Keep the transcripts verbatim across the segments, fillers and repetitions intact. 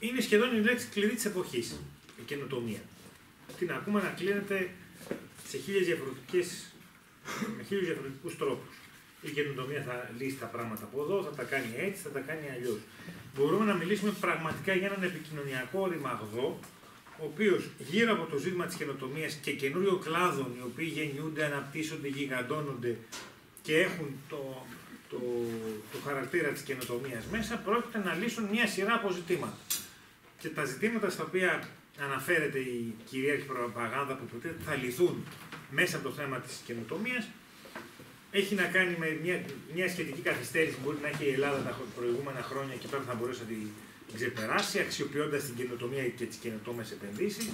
είναι σχεδόν η λέξη κλειδί της εποχής, η καινοτομία. Την ακούμε να κλείνεται σε χίλιες διαφορετικές, με χίλιους διαφορετικούς τρόπους. Η καινοτομία θα λύσει τα πράγματα από εδώ, θα τα κάνει έτσι, θα τα κάνει αλλιώς. Μπορούμε να μιλήσουμε πραγματικά για έναν επικοινωνιακό ρημαγδό, ο οποίος γύρω από το ζήτημα της καινοτομίας και καινούριων κλάδων, οι οποίοι γεννιούνται, αναπτύσσονται, γιγαντώνονται και έχουν το, το, το χαρακτήρα της καινοτομίας μέσα, πρόκειται να λύσουν μια σειρά από ζητήματα. Και τα ζητήματα στα οποία αναφέρεται η κυρίαρχη προπαγάνδα που υποτίθεται θα λυθούν μέσα από το θέμα της καινοτομίας, έχει να κάνει με μια, μια σχετική καθυστέρηση που μπορεί να έχει η Ελλάδα τα προηγούμενα χρόνια και τώρα θα μπορέσει να την ξεπεράσει, αξιοποιώντας την καινοτομία και τις καινοτόμες επενδύσεις.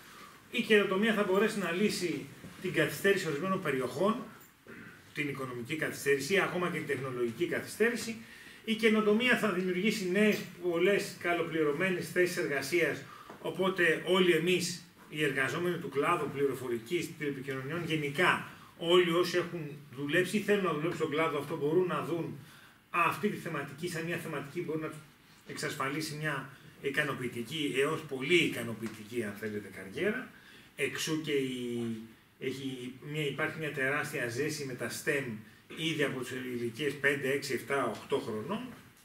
Η καινοτομία θα μπορέσει να λύσει την καθυστέρηση ορισμένων περιοχών, την οικονομική καθυστέρηση ή ακόμα και την τεχνολογική καθυστέρηση. Η καινοτομία θα δημιουργήσει νέες, πολλές καλοπληρωμένες θέσεις εργασίας, οπότε όλοι εμείς, οι εργαζόμενοι του κλάδου πληροφορικής, τηλεπικοινωνιών, γενικά, όλοι όσοι έχουν δουλέψει ή θέλουν να δουλέψουν στον κλάδο αυτό μπορούν να δουν αυτή τη θεματική σαν μια θεματική που μπορεί να εξασφαλίσει μια ικανοποιητική έως πολύ ικανοποιητική, αν θέλετε, καριέρα. Εξού και η, έχει, μια, υπάρχει μια τεράστια ζέση με τα STEM ήδη από τις ηλικίες πέντε, έξι, επτά, οκτώ χρονών.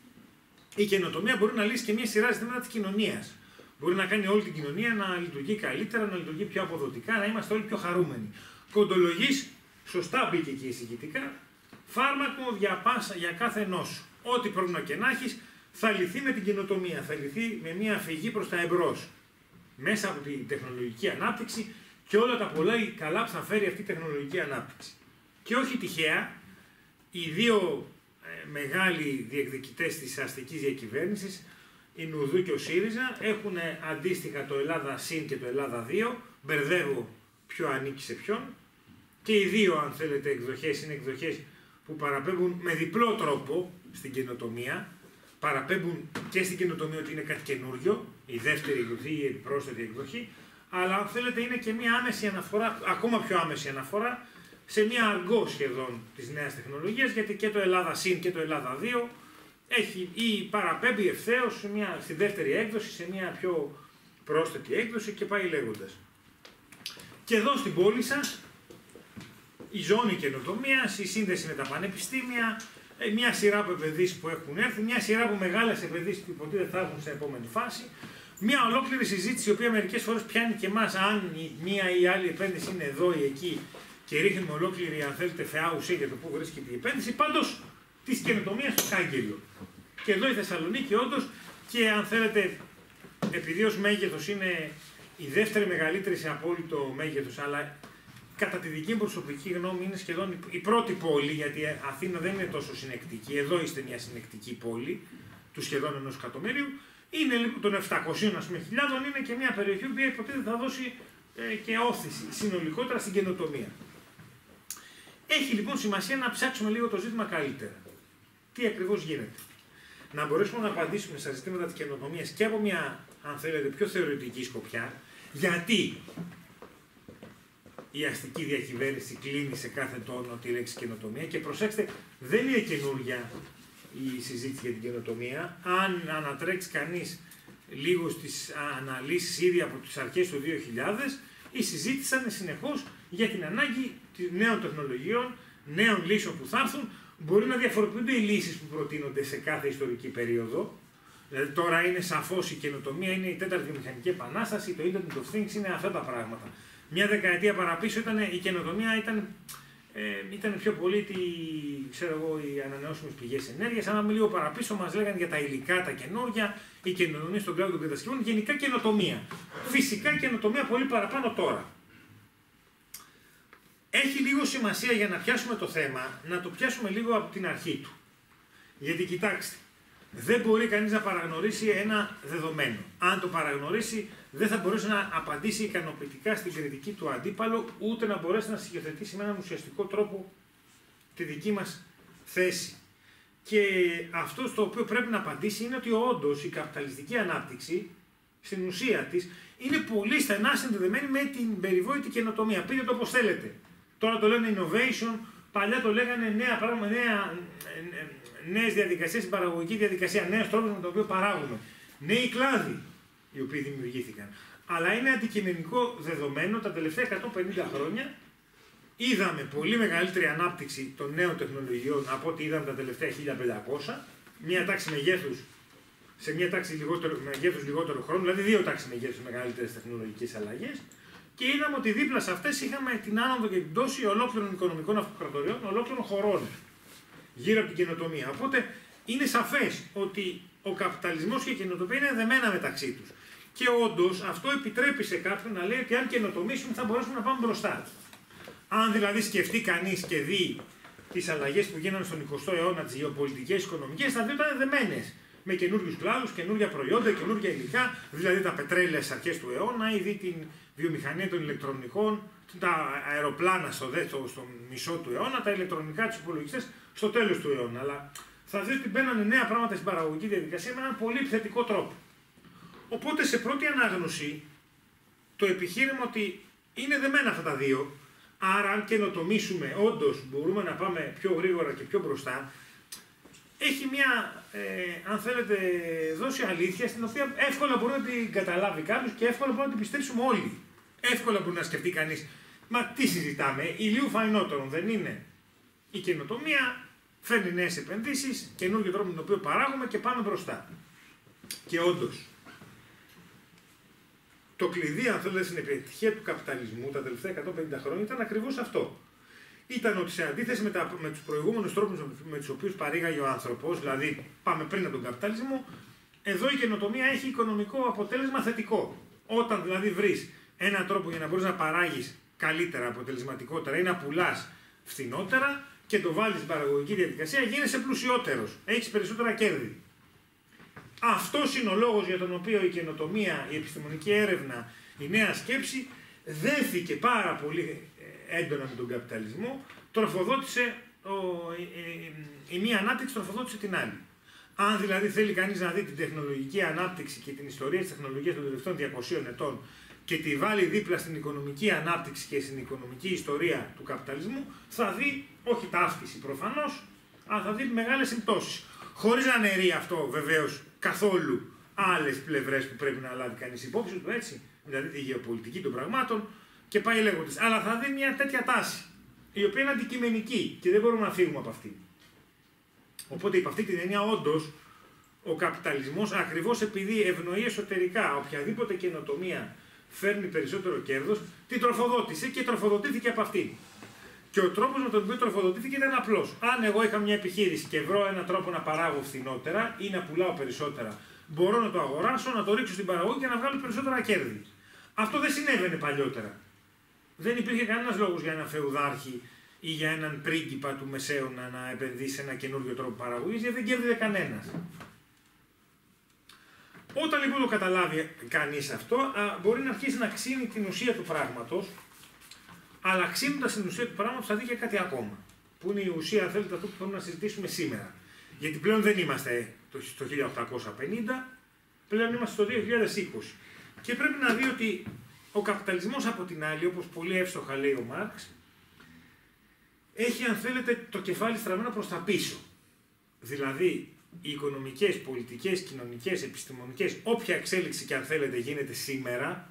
Η καινοτομία μπορεί να λύσει και μια σειρά ζητήματα της κοινωνίας. Μπορεί να κάνει όλη την κοινωνία να λειτουργεί καλύτερα, να λειτουργεί πιο αποδοτικά, να είμαστε όλοι πιο χαρούμενοι. Κοντολογής, σωστά μπήκε και εισηγητικά, φάρμακο για, πάσα, για κάθε νόσο. Ό,τι πρόβλημα και να έχεις θα λυθεί με την καινοτομία, θα λυθεί με μια αφηγή προς τα εμπρός. Μέσα από την τεχνολογική ανάπτυξη και όλα τα πολλά καλά που θα φέρει αυτή η τεχνολογική ανάπτυξη. Και όχι τυχαία, οι δύο ε, μεγάλοι διεκδικητές της αστικής διακυβέρνησης, η Νουδού και ο ΣΥΡΙΖΑ, έχουν αντίστοιχα το Ελλάδα ΣΥΝ και το Ελλάδα δύο, μπερδεύω ποιο ανήκει σε ποιον, και οι δύο, αν θέλετε, εκδοχές είναι εκδοχές που παραπέμπουν με διπλό τρόπο στην καινοτομία. Παραπέμπουν και στην καινοτομία ότι είναι κάτι καινούριο, η δεύτερη εκδοχή ή η πρόσθετη εκδοχή, αλλά αν θέλετε είναι και μια άμεση αναφορά, ακόμα πιο άμεση αναφορά, σε μια αργό σχεδόν της νέας τεχνολογίας, γιατί και το Ελλάδα ΣΥΝ και το Ελλάδα δύο έχει ή παραπέμπει ευθέως σε μια, στη δεύτερη έκδοση, σε μια πιο πρόσθετη έκδοση και πάει λέγοντας. Και εδώ στην πόλη σας, η ζώνη καινοτομίας, η σύνδεση με τα πανεπιστήμια, μια σειρά από επενδύσεις που έχουν έρθει, μια σειρά από μεγάλες επενδύσεις που υποτίθεται θα έχουν σε επόμενη φάση, μια ολόκληρη συζήτηση η οποία μερικές φορές πιάνει και εμάς αν η μία ή η άλλη επένδυση είναι εδώ ή εκεί και ρίχνουμε ολόκληρη, αν θέλετε, φαιά ουσία για το πού βρίσκεται η επένδυση, πάντως της καινοτομίας στο κάγκελο. Και εδώ η Θεσσαλονίκη όντως, και αν θέλετε, επειδή ως μέγεθος είναι η δεύτερη μεγαλύτερη σε απόλυτο μέγεθος, αλλά κατά τη δική μου προσωπική γνώμη είναι σχεδόν η πρώτη πόλη, γιατί η Αθήνα δεν είναι τόσο συνεκτική, εδώ είστε μια συνεκτική πόλη του σχεδόν ενός εκατομμύριου, είναι των επτακοσίων ας πούμε, χιλιάδων, είναι και μια περιοχή που υποτίθεται θα δώσει ε, και όθηση συνολικότερα στην καινοτομία. Έχει λοιπόν σημασία να ψάξουμε λίγο το ζήτημα καλύτερα. Τι ακριβώς γίνεται. Να μπορέσουμε να απαντήσουμε στα ζητήματα της καινοτομίας και από μια, αν θέλετε, πιο θεωρητική σκοπιά, γιατί η αστική διακυβέρνηση κλείνει σε κάθε τόνο τη λέξη καινοτομία και προσέξτε, δεν είναι καινούργια η συζήτηση για την καινοτομία. Αν ανατρέξει κανείς λίγο στις αναλύσεις ήδη από τις αρχές του δύο χιλιάδες, η συζήτηση είναι συνεχώς για την ανάγκη νέων τεχνολογιών, νέων λύσεων που θα έρθουν. Μπορεί να διαφοροποιούνται οι λύσεις που προτείνονται σε κάθε ιστορική περίοδο. Δηλαδή τώρα είναι σαφώς η καινοτομία, είναι η τέταρτη βιομηχανική επανάσταση, το Internet of Things, είναι αυτά τα πράγματα. Μια δεκαετία παραπίσω ήταν, η καινοτομία ήταν, ε, ήταν πιο πολύ τη, ξέρω εγώ, οι ανανεώσιμες πηγές ενέργειας. Αν λίγο παραπίσω μας λέγανε για τα υλικά, τα καινούργια, η καινοτομία στον κλάδο των κατασκευών, γενικά καινοτομία. Φυσικά καινοτομία πολύ παραπάνω τώρα. Έχει λίγο σημασία για να πιάσουμε το θέμα, να το πιάσουμε λίγο από την αρχή του. Γιατί κοιτάξτε, δεν μπορεί κανείς να παραγνωρίσει ένα δεδομένο. Αν το παραγνωρίσει, δεν θα μπορέσει να απαντήσει ικανοποιητικά στην κριτική του αντίπαλου, ούτε να μπορέσει να συγκεκριθετήσει με έναν ουσιαστικό τρόπο τη δική μας θέση. Και αυτό στο οποίο πρέπει να απαντήσει είναι ότι όντως η καπιταλιστική ανάπτυξη, στην ουσία της, είναι πολύ στενά συνδεδεμένη με την περιβόητη καινοτομία. Πείτε το όπως θέλετε. Τώρα το λένε innovation, παλιά το λέγανε νέα πράγματα, νέα, νέες διαδικασίες, στην παραγωγική διαδικασία, νέες τρόπους με τον οποίο παράγουμε. Νέοι κλάδοι. οι οποίοι δημιουργήθηκαν. Αλλά είναι αντικειμενικό δεδομένο τα τελευταία εκατόν πενήντα χρόνια είδαμε πολύ μεγαλύτερη ανάπτυξη των νέων τεχνολογιών από ό,τι είδαμε τα τελευταία χίλια πεντακόσια, μια τάξη μεγέθους σε μια τάξη λιγότερο, μεγέθους λιγότερο χρόνο, δηλαδή δύο τάξεις μεγέθους μεγαλύτερες τεχνολογικές αλλαγές, και είδαμε ότι δίπλα σε αυτές είχαμε την άνοδο και την πτώση ολόκληρων οικονομικών αυτοκρατοριών, ολόκληρων χωρών γύρω από την καινοτομία. Οπότε είναι σαφές ότι ο καπιταλισμός και η καινοτομία είναι δεμένα μεταξύ τους. Και όντως αυτό επιτρέπει σε κάποιον να λέει ότι αν καινοτομήσουμε θα μπορέσουμε να πάμε μπροστά. Αν δηλαδή σκεφτεί κανείς και δει τις αλλαγές που γίνανε στον εικοστό αιώνα, τις γεωπολιτικές, οικονομικές, θα δει ότι ήταν δεμένες με καινούριους κλάδους, καινούργια προϊόντα, καινούργια υλικά, δηλαδή τα πετρέλαια στις αρχές του αιώνα, ή δει την βιομηχανία των ηλεκτρονικών, τα αεροπλάνα στο, στο, στο μισό του αιώνα, τα ηλεκτρονικά, τους υπολογιστές στο τέλος του αιώνα. Αλλά θα δει ότι μπαίνανε νέα πράγματα στην παραγωγική διαδικασία με έναν πολύ επιθετικό τρόπο. Οπότε σε πρώτη ανάγνωση το επιχείρημα ότι είναι δεμένα αυτά τα δύο, άρα αν καινοτομήσουμε όντως μπορούμε να πάμε πιο γρήγορα και πιο μπροστά, έχει μια, ε, αν θέλετε, δόση αλήθεια στην οποία εύκολα μπορεί να την καταλάβει κάποιος και εύκολα μπορεί να την πιστέψουμε όλοι. Εύκολα μπορεί να σκεφτεί κανείς, μα τι συζητάμε, ηλίου φαϊνότερον δεν είναι? Η καινοτομία φέρνει νέες επενδύσεις, καινούργιο τρόπο με τον οποίο παράγουμε και πάμε μπροστά. Και όντως, το κλειδί, αν θέλετε, στην επιτυχία του καπιταλισμού τα τελευταία εκατόν πενήντα χρόνια ήταν ακριβώς αυτό. Ήταν ότι σε αντίθεση με, τα, με τους προηγούμενους τρόπους με τους οποίους παρήγαγε ο άνθρωπος, δηλαδή πάμε πριν από τον καπιταλισμό, εδώ η καινοτομία έχει οικονομικό αποτέλεσμα θετικό. Όταν δηλαδή βρεις έναν τρόπο για να μπορείς να παράγεις καλύτερα, αποτελεσματικότερα ή να πουλάς φθηνότερα και το βάλεις στην παραγωγική διαδικασία, γίνεσαι πλουσιότερος, έχεις περισσότερα κέρδη. Αυτός είναι ο λόγος για τον οποίο η καινοτομία, η επιστημονική έρευνα, η νέα σκέψη δέθηκε πάρα πολύ έντονα με τον καπιταλισμό, τροφοδότησε, ο, η, η, η μία ανάπτυξη τροφοδότησε την άλλη. Αν δηλαδή θέλει κανείς να δει την τεχνολογική ανάπτυξη και την ιστορία της τεχνολογίας των τελευταίων διακοσίων ετών και τη βάλει δίπλα στην οικονομική ανάπτυξη και στην οικονομική ιστορία του καπιταλισμού, θα δει, όχι ταύτιση προφανώς, αλλά θα δει μεγάλες συμπτώσεις. Χωρίς να αναιρεί αυτό βεβαίως καθόλου άλλες πλευρές που πρέπει να λάβει κανείς υπόψη του, έτσι, δηλαδή τη γεωπολιτική των πραγμάτων και πάει λέγοντας. Αλλά θα δει μια τέτοια τάση, η οποία είναι αντικειμενική και δεν μπορούμε να φύγουμε από αυτή. Οπότε, υπ' αυτή την έννοια, όντως, ο καπιταλισμός, ακριβώς επειδή ευνοεί εσωτερικά οποιαδήποτε καινοτομία φέρνει περισσότερο κέρδος, την τροφοδότησε και τροφοδοτήθηκε από αυτή. Και ο τρόπος με τον οποίο τροφοδοτήθηκε ήταν απλός. Αν εγώ είχα μια επιχείρηση και βρω έναν τρόπο να παράγω φθηνότερα ή να πουλάω περισσότερα, μπορώ να το αγοράσω, να το ρίξω στην παραγωγή και να βγάλω περισσότερα κέρδη. Αυτό δεν συνέβαινε παλιότερα. Δεν υπήρχε κανένας λόγος για έναν φεουδάρχη ή για έναν πρίγκιπα του Μεσαίωνα να επενδύσει σε ένα καινούριο τρόπο παραγωγής, γιατί δεν κέρδιζε κανένας. Όταν λοιπόν το καταλάβει κανείς αυτό, α, μπορεί να αρχίσει να ξύνει την ουσία του πράγματος, αλλά ξύνοντας την ουσία του πράγματος θα δει και κάτι ακόμα. Που είναι η ουσία, αν θέλετε, αυτό που θέλουμε να συζητήσουμε σήμερα. Γιατί πλέον δεν είμαστε στο χίλια οκτακόσια πενήντα, πλέον είμαστε στο δύο χιλιάδες είκοσι. Και πρέπει να δει ότι ο καπιταλισμός από την άλλη, όπως πολύ εύστοχα λέει ο Μάρξ, έχει, αν θέλετε, το κεφάλι στραμμένο προς τα πίσω. Δηλαδή, οι οικονομικές, πολιτικές, κοινωνικές, επιστημονικές, όποια εξέλιξη και αν θέλετε γίνεται σήμερα,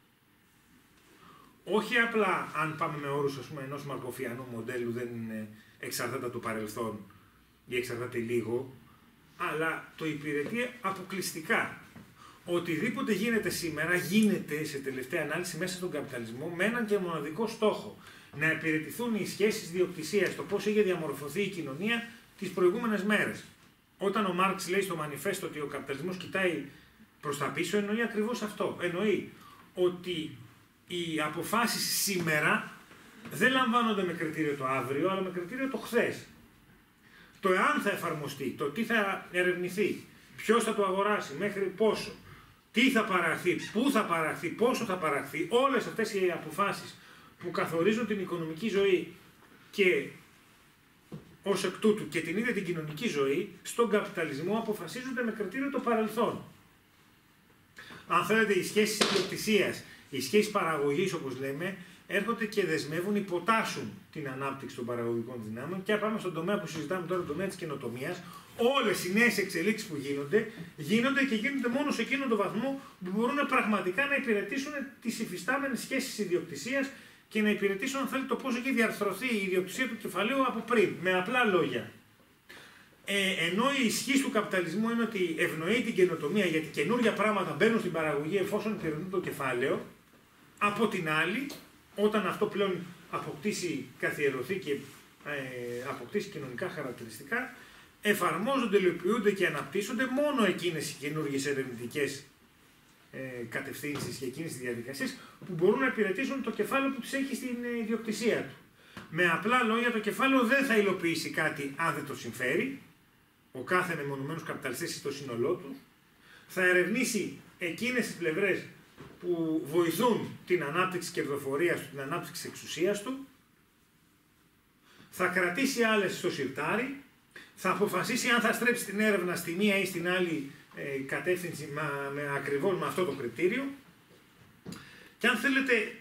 όχι απλά αν πάμε με όρους, ας πούμε, ενός μαρκοφιανού μοντέλου δεν είναι εξαρτάται από το παρελθόν ή εξαρτάται λίγο, αλλά το υπηρετεί αποκλειστικά. Οτιδήποτε γίνεται σήμερα γίνεται σε τελευταία ανάλυση μέσα στον καπιταλισμό με έναν και μοναδικό στόχο. Να υπηρετηθούν οι σχέσεις διοκτησίας, το πώς είχε διαμορφωθεί η κοινωνία τις προηγούμενες μέρες. Όταν ο Μάρξ λέει στο μανιφέστο ότι ο καπιταλισμός κοιτάει προς τα πίσω, εννοεί ακριβώς αυτό. Εννοεί ότι οι αποφάσεις σήμερα δεν λαμβάνονται με κριτήριο το αύριο, αλλά με κριτήριο το χθες. Το εάν θα εφαρμοστεί, το τι θα ερευνηθεί, ποιος θα το αγοράσει, μέχρι πόσο, τι θα παραχθεί, πού θα παραχθεί, πόσο θα παραχθεί, όλες αυτές οι αποφάσεις που καθορίζουν την οικονομική ζωή και ως εκ τούτου και την ίδια την κοινωνική ζωή, στον καπιταλισμό αποφασίζονται με κριτήριο το παρελθόν. Αν θέλετε, οι σχέσεις ιδιοκτησίας, οι σχέσεις παραγωγής, όπως λέμε, έρχονται και δεσμεύουν, υποτάσσουν την ανάπτυξη των παραγωγικών δυνάμεων. Και πάμε στον τομέα που συζητάμε τώρα, τον τομέα της καινοτομίας, όλες οι νέες εξελίξεις που γίνονται, γίνονται και γίνονται μόνο σε εκείνο το βαθμό που μπορούν πραγματικά να υπηρετήσουν τις υφιστάμενες σχέσεις ιδιοκτησίας και να υπηρετήσουν, αν θέλετε, το πώς έχει διαρθρωθεί η ιδιοκτησία του κεφαλαίου από πριν. Με απλά λόγια. Ε, ενώ η ισχύ του καπιταλισμού είναι ότι ευνοεί την καινοτομία γιατί καινούργια πράγματα μπαίνουν στην παραγωγή εφόσον υπηρετούν το κεφάλαιο, από την άλλη, όταν αυτό πλέον αποκτήσει, καθιερωθεί και ε, αποκτήσει κοινωνικά χαρακτηριστικά, εφαρμόζονται, υλοποιούνται και αναπτύσσονται μόνο εκείνες οι καινούργιες ερευνητικές ε, κατευθύνσεις και εκείνες τις διαδικασίες που μπορούν να υπηρετήσουν το κεφάλαιο που τις έχει στην ε, ιδιοκτησία του. Με απλά λόγια, το κεφάλαιο δεν θα υλοποιήσει κάτι αν δεν το συμφέρει. Ο κάθε μεμονωμένος καπιταλιστής στο σύνολό του θα ερευνήσει εκείνες τις πλευρές που βοηθούν την ανάπτυξη κερδοφορίας του, την ανάπτυξη εξουσίας του, θα κρατήσει άλλες στο σιρτάρι, θα αποφασίσει αν θα στρέψει την έρευνα στη μία ή στην άλλη ε, κατεύθυνση με, με ακριβώς με αυτό το κριτήριο. Και αν θέλετε,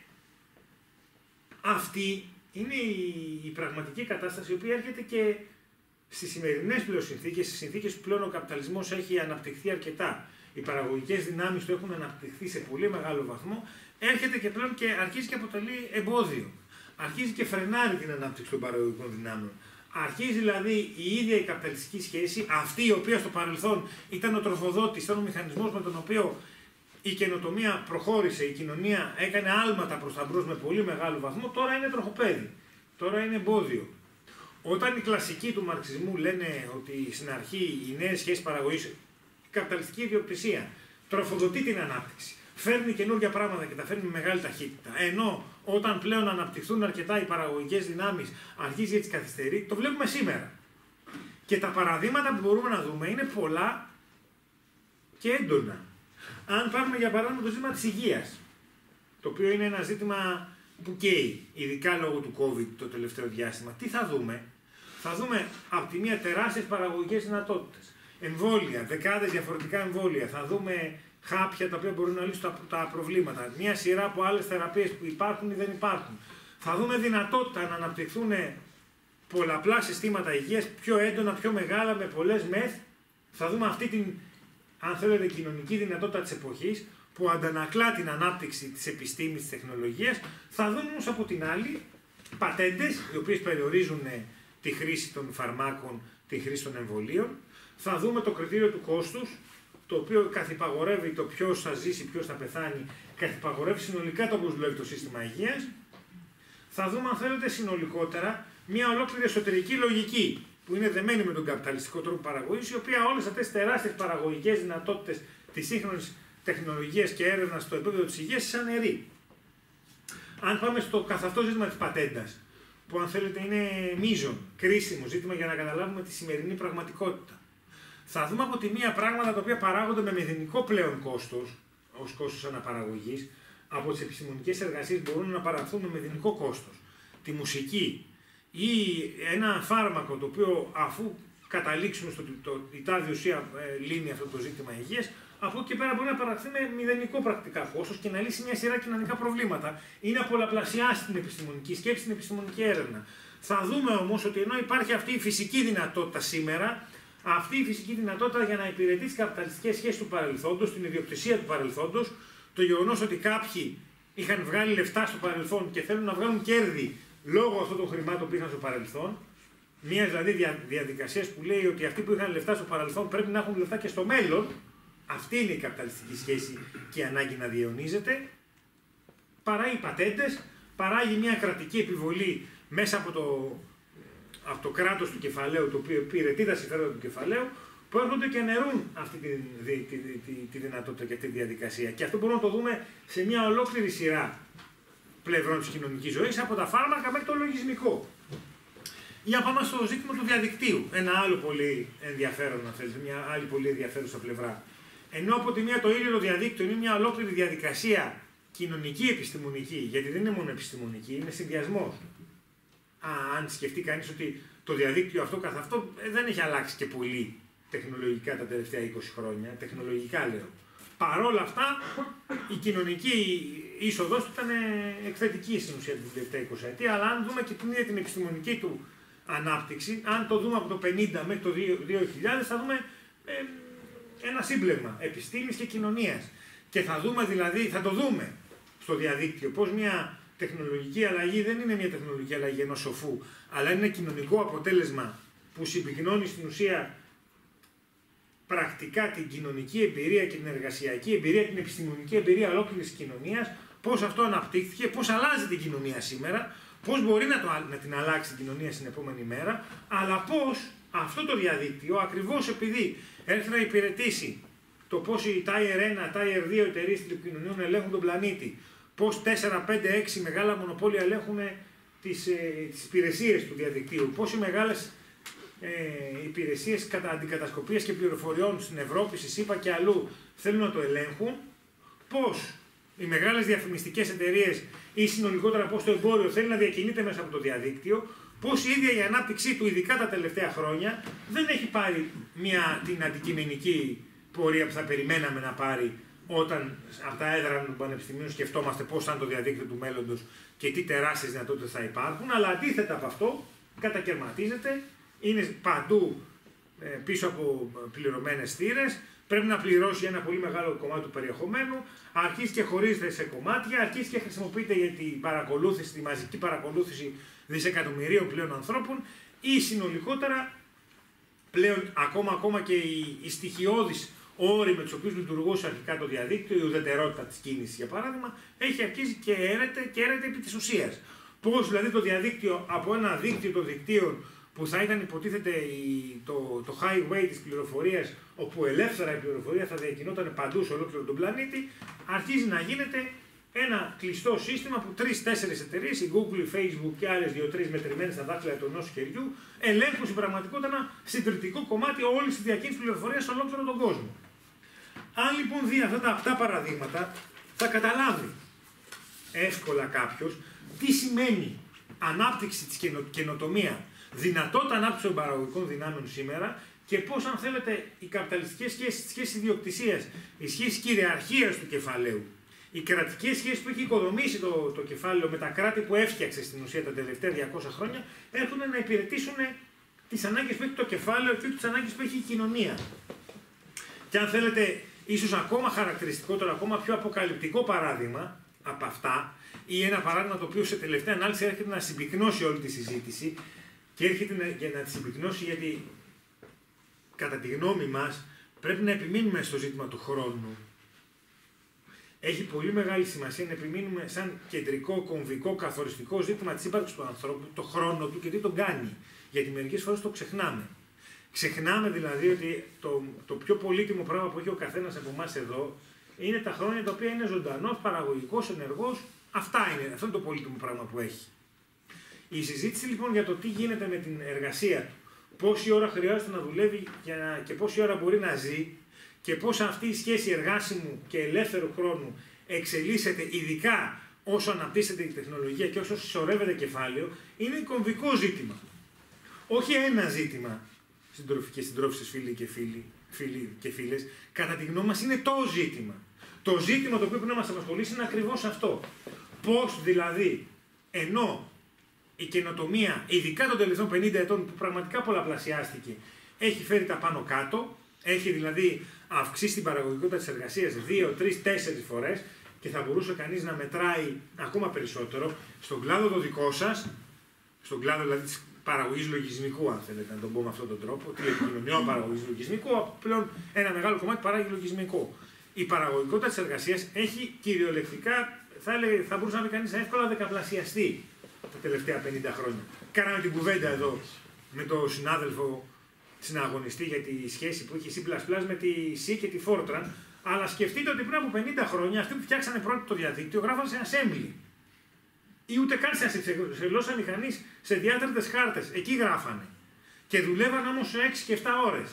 αυτή είναι η, η πραγματική κατάσταση η οποία έρχεται και στις σημερινές πλέον συνθήκες, στις συνθήκες που πλέον ο καπιταλισμός έχει αναπτυχθεί αρκετά. Οι παραγωγικές δυνάμεις του έχουν αναπτυχθεί σε πολύ μεγάλο βαθμό, έρχεται και πλέον και αρχίζει και αποτελεί εμπόδιο. Αρχίζει και φρενάρει την ανάπτυξη των παραγωγικών δυνάμεων. Αρχίζει δηλαδή η ίδια η καπιταλιστική σχέση, αυτή η οποία στο παρελθόν ήταν ο τροφοδότης, ήταν ο μηχανισμός με τον οποίο η καινοτομία προχώρησε, η κοινωνία έκανε άλματα προς τα μπρος με πολύ μεγάλο βαθμό, τώρα είναι τροχοπέδι, τώρα είναι εμπόδιο. Όταν οι κλασικοί του μαρξισμού λένε ότι στην αρχή οι νέες σχέσεις παραγωγής, η καπιταλιστική ιδιοκτησία τροφοδοτεί την ανάπτυξη, φέρνει καινούργια πράγματα και τα φέρνει με μεγάλη ταχύτητα. Ενώ όταν πλέον αναπτυχθούν αρκετά οι παραγωγικές δυνάμεις, αρχίζει και τις καθυστερεί, το βλέπουμε σήμερα. Και τα παραδείγματα που μπορούμε να δούμε είναι πολλά και έντονα. Αν πάρουμε για παράδειγμα το ζήτημα της υγείας, το οποίο είναι ένα ζήτημα που καίει, ειδικά λόγω του COVID το τελευταίο διάστημα, τι θα δούμε? Θα δούμε από τη μία τεράστιες παραγωγικές δυνατότητες, εμβόλια, δεκάδες διαφορετικά εμβόλια, θα δούμε χάπια τα οποία μπορούν να λύσουν τα, τα προβλήματα, μια σειρά από άλλες θεραπείες που υπάρχουν ή δεν υπάρχουν. Θα δούμε δυνατότητα να αναπτυχθούν πολλαπλά συστήματα υγείας, πιο έντονα, πιο μεγάλα, με πολλές μεθ. Θα δούμε αυτή την, αν θέλετε, κοινωνική δυνατότητα της εποχής, που αντανακλά την ανάπτυξη της επιστήμης, της τεχνολογίας. Θα δούμε όμως από την άλλη πατέντες, οι οποίες περιορίζουν τη χρήση των φαρμάκων, τη χρήση των εμβολίων. Θα δούμε το κριτήριο του κόστους, το οποίο καθυπαγορεύει το ποιος θα ζήσει, ποιος θα πεθάνει, καθυπαγορεύει συνολικά το πώς δουλεύει το σύστημα υγείας. Θα δούμε, αν θέλετε, συνολικότερα μια ολόκληρη εσωτερική λογική που είναι δεμένη με τον καπιταλιστικό τρόπο παραγωγής, η οποία όλες αυτές τις τεράστιες παραγωγικές δυνατότητες της σύγχρονης τεχνολογίας και έρευνας στο επίπεδο της υγείας εισαναιρεί. Αν πάμε στο καθ' αυτό ζήτημα της πατέντας, που αν θέλετε είναι μείζον, κρίσιμο ζήτημα για να καταλάβουμε τη σημερινή πραγματικότητα. Θα δούμε από τη μία πράγματα τα οποία παράγονται με μηδενικό πλέον κόστος, ως κόστος αναπαραγωγής, από τις επιστημονικές εργασίες μπορούν να παραχθούν με μηδενικό κόστος. Τη μουσική ή ένα φάρμακο το οποίο, αφού καταλήξουμε στο ότι η τάδη ουσία ε, λύνει αυτό το ζήτημα υγείας, από εκεί και πέρα μπορεί να παραχθεί με μηδενικό πρακτικά κόστος και να λύσει μια σειρά κοινωνικά προβλήματα ή να πολλαπλασιάσει την επιστημονική σκέψη, την επιστημονική έρευνα. Θα δούμε όμως ότι ενώ υπάρχει αυτή η φυσική δυνατότητα σήμερα, αυτή η φυσική δυνατότητα για να υπηρετεί τις καπιταλιστικές σχέσεις του παρελθόντος, την ιδιοκτησία του παρελθόντος, το γεγονός ότι κάποιοι είχαν βγάλει λεφτά στο παρελθόν και θέλουν να βγάλουν κέρδη λόγω αυτών των χρημάτων που είχαν στο παρελθόν, μια δηλαδή δια, διαδικασία που λέει ότι αυτοί που είχαν λεφτά στο παρελθόν πρέπει να έχουν λεφτά και στο μέλλον. Αυτή είναι η καπιταλιστική σχέση και η ανάγκη να διαιωνίζεται. Παράγει πατέντες, παράγει μια κρατική επιβολή μέσα από το, από το κράτος του κεφαλαίου, το οποίο υπηρετεί τα συμφέροντα του κεφαλαίου, που έρχονται και νερούν αυτή τη, τη, τη, τη, τη δυνατότητα και αυτή τη διαδικασία. Και αυτό μπορούμε να το δούμε σε μια ολόκληρη σειρά πλευρών της κοινωνικής ζωής, από τα φάρμακα μέχρι το λογισμικό. Για πάμε στο ζήτημα του διαδικτύου. Ένα άλλο πολύ ενδιαφέρον, να θέλετε, μια άλλη πολύ ενδιαφέρουσα πλευρά. Ενώ από τη μία το ίδιο το διαδίκτυο είναι μια ολόκληρη διαδικασία κοινωνική επιστημονική, γιατί δεν είναι μόνο επιστημονική, είναι συνδυασμός. Αν σκεφτεί κανείς ότι το διαδίκτυο αυτό καθ' αυτό δεν έχει αλλάξει και πολύ τεχνολογικά τα τελευταία είκοσι χρόνια, τεχνολογικά λέω. Παρόλα αυτά, η κοινωνική είσοδος του ήταν εκθετική στην ουσία την τελευταία είκοσι ετία, αλλά αν δούμε και την ίδια την επιστημονική του ανάπτυξη. Αν το δούμε από το πενήντα μέχρι το δύο χιλιάδες θα δούμε ε, ένα σύμπλεγμα επιστήμης και κοινωνίας. Και θα δούμε δηλαδή, θα το δούμε στο διαδίκτυο πώς μια τεχνολογική αλλαγή δεν είναι μια τεχνολογική αλλαγή ενός σοφού, αλλά είναι ένα κοινωνικό αποτέλεσμα που συμπυκνώνει στην ουσία πρακτικά την κοινωνική εμπειρία και την εργασιακή εμπειρία, την επιστημονική εμπειρία ολόκληρης της κοινωνίας, πώς αυτό αναπτύχθηκε, πώς αλλάζει την κοινωνία σήμερα, πώς μπορεί να, το, να την αλλάξει την κοινωνία στην επόμενη μέρα, αλλά πώς αυτό το διαδίκτυο, ακριβώς επειδή έρχεται να υπηρετήσει το πώς οι Tier ένα, Tier δύο εταιρείες τηλεπικοινωνιών ελέγχουν τον πλανήτη, πώς τέσσερα, πέντε, έξι μεγάλα μονοπόλια ελέγχουν τις, ε, τις υπηρεσίες του διαδικτύου, πώς οι μεγάλες ε, υπηρεσίες κατά αντικατασκοπίας και πληροφοριών στην Ευρώπη, στη ΣΥΠΑ και αλλού θέλουν να το ελέγχουν, πώς οι μεγάλες διαφημιστικές εταιρείες ή συνολικότερα πώς το εμπόριο θέλει να διακινείται μέσα από το διαδίκτυο, πώς η ίδια η ανάπτυξή του, ειδικά τα τελευταία χρόνια, δεν έχει πάρει μια, την αντικειμενική πορεία που θα περιμέναμε να πάρει όταν από τα έδρανα του πανεπιστημίου σκεφτόμαστε πώς θα είναι το διαδίκτυο του μέλλοντος και τι τεράστιες δυνατότητες θα υπάρχουν, αλλά αντίθετα από αυτό κατακαιρματίζεται, είναι παντού ε, πίσω από πληρωμένες θύρες, πρέπει να πληρώσει ένα πολύ μεγάλο κομμάτι του περιεχομένου, αρχίζει και χωρίζεται σε κομμάτια, αρχίζει και χρησιμοποιείται για την παρακολούθηση, τη μαζική παρακολούθηση δισεκατομμυρίων πλέον ανθρώπων ή συνολικότερα πλέον ακόμα, ακόμα και οι, οι στοιχειώδεις όροι με τους οποίους λειτουργούσε αρχικά το διαδίκτυο, η ουδετερότητα της κίνησης για παράδειγμα, έχει αρχίσει και έρεται, και έρεται επί της ουσίας. Πώς δηλαδή το διαδίκτυο από ένα δίκτυο των δικτύων που θα ήταν υποτίθεται η, το, το highway της πληροφορίας, όπου ελεύθερα η πληροφορία θα διακινόταν παντού σε ολόκληρο τον πλανήτη, αρχίζει να γίνεται ένα κλειστό σύστημα που τρεις-τέσσερις εταιρείες, η Google, η Facebook και άλλες δύο-τρεις μετρημένες στα δάχτυλα του ενός χεριού, ελέγχουν στην πραγματικότητα ένα συντριπτικό κομμάτι όλης της διακίνησης πληροφορίας σε ολόκληρο τον κόσμο. Αν λοιπόν δει αυτά τα απτά παραδείγματα, θα καταλάβει εύκολα κάποιος τι σημαίνει ανάπτυξη της καινο, καινοτομία, δυνατότητα ανάπτυξη των παραγωγικών δυνάμεων σήμερα και πώς, αν θέλετε, οι καπιταλιστικές σχέσεις, οι σχέσεις ιδιοκτησίας, οι σχέσεις κυριαρχίας του κεφαλαίου, οι κρατικές σχέσεις που έχει οικοδομήσει το, το κεφάλαιο με τα κράτη που έφτιαξε στην ουσία τα τελευταία διακόσια χρόνια, έρχονται να υπηρετήσουν τις ανάγκες που έχει το κεφάλαιο και όχι τις ανάγκες που έχει η κοινωνία. Και αν θέλετε, ίσως ακόμα χαρακτηριστικότερο, ακόμα πιο αποκαλυπτικό παράδειγμα από αυτά, ή ένα παράδειγμα το οποίο σε τελευταία ανάλυση έρχεται να συμπυκνώσει όλη τη συζήτηση και έρχεται να, για να τη συμπυκνώσει γιατί κατά τη γνώμη μας πρέπει να επιμείνουμε στο ζήτημα του χρόνου. Έχει πολύ μεγάλη σημασία να επιμείνουμε σαν κεντρικό, κομβικό, καθοριστικό ζήτημα της ύπαρξης του ανθρώπου, το χρόνο του και τι τον κάνει. Γιατί μερικές φορές το ξεχνάμε. Ξεχνάμε δηλαδή ότι το, το πιο πολύτιμο πράγμα που έχει ο καθένας από εμάς εδώ είναι τα χρόνια τα οποία είναι ζωντανός, παραγωγικός, ενεργός. Αυτά είναι, αυτό είναι το πολύτιμο πράγμα που έχει. Η συζήτηση λοιπόν για το τι γίνεται με την εργασία του, πόση ώρα χρειάζεται να δουλεύει και πόση ώρα μπορεί να ζει και πώς αυτή η σχέση εργάσιμου και ελεύθερου χρόνου εξελίσσεται, ειδικά όσο αναπτύσσεται η τεχνολογία και όσο συσσωρεύεται κεφάλαιο, είναι κομβικό ζήτημα. Όχι ένα ζήτημα, συντροφοι και συντρόφισσες φίλοι και φίλοι, φίλοι και φίλες, κατά τη γνώμη μας είναι το ζήτημα. Το ζήτημα το οποίο πρέπει να μας απασχολήσει είναι ακριβώς αυτό. Πώς δηλαδή, ενώ η καινοτομία, ειδικά των τελευταίων πενήντα ετών που πραγματικά πολλαπλασιάστηκε, έχει φέρει τα πάνω κάτω, έχει δηλαδή αυξήσει την παραγωγικότητα της εργασίας δύο, τρεις, τέσσερις φορές και θα μπορούσε κανείς να μετράει ακόμα περισσότερο στον κλάδο το δικό σας, στον κλάδο δηλαδή της παραγωγής λογισμικού, αν θέλετε να τον πω με αυτόν τον τρόπο, τηλεπικοινωνιών παραγωγής λογισμικού, πλέον ένα μεγάλο κομμάτι παράγει λογισμικό. Η παραγωγικότητα της εργασίας έχει κυριολεκτικά, θα, έλεγε, θα μπορούσε να πει κανείς εύκολα δεκαπλασιαστεί τα τελευταία πενήντα χρόνια. Κάναμε την κουβέντα εδώ με τον συνάδελφο συναγωνιστή για τη σχέση που είχε η C++ με τη C και τη Fortran, αλλά σκεφτείτε ότι πριν από πενήντα χρόνια αυτοί που φτιάξανε πρώτο το διαδίκτυο γράφανε σε assembly. Ή ούτε καν σε ξελώσσα μηχανής σε διάτρετες χάρτες. Εκεί γράφανε. Και δουλεύαν όμως σε έξι και επτά ώρες.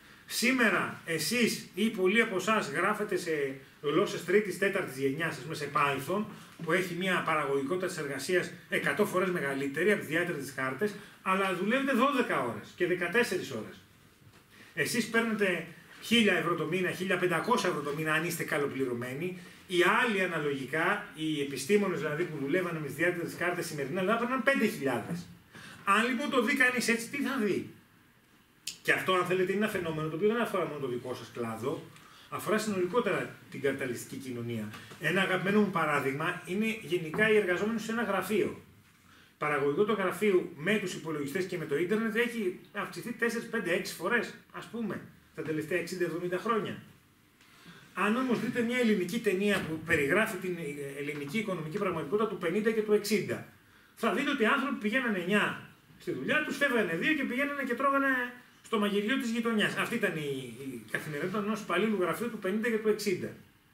Σήμερα εσείς ή πολλοί από εσάς γράφετε σε γλώσσες τρίτης, τέταρτης γενιάς, ας πούμε σε Python, που έχει μια παραγωγικότητα της εργασίας εκατό φορές μεγαλύτερη από τις διάτρετες χάρτες, αλλά δουλεύετε δώδεκα ώρες και δεκατέσσερις ώρες. Εσείς παίρνετε χίλια ευρώ το μήνα, χίλια πεντακόσια ευρώ το μήνα, αν είστε καλοπληρωμένοι. Οι άλλοι αναλογικά, οι επιστήμονες δηλαδή που δουλεύανε με τις διάτρετες χάρτες σημερινά, δηλαδή παίρναν πέντε χιλιάδες. Αν λοιπόν το δει κανείς έτσι, τι θα δει? Και αυτό, αν θέλετε, είναι ένα φαινόμενο το οποίο δεν αφορά μόνο το δικό σας κλάδο, αφορά συνολικότερα την καπιταλιστική κοινωνία. Ένα αγαπημένο μου παράδειγμα είναι γενικά οι εργαζόμενοι σε ένα γραφείο. Παραγωγικό το γραφείο με τους υπολογιστές και με το ίντερνετ έχει αυξηθεί τέσσερα, πέντε, έξι φορές, ας πούμε, τα τελευταία εξήντα εβδομήντα χρόνια. Αν όμως δείτε μια ελληνική ταινία που περιγράφει την ελληνική οικονομική πραγματικότητα του πενήντα και του εξήντα, θα δείτε ότι οι άνθρωποι πηγαίνανε εννιά στη δουλειά τους, φεύγανε δύο και πηγαίνανε και τρώγανε στο μαγειριό της γειτονιάς. Αυτή ήταν η, η καθημερινότητα ενός υπαλλήλου γραφείου του πενήντα και του εξήντα.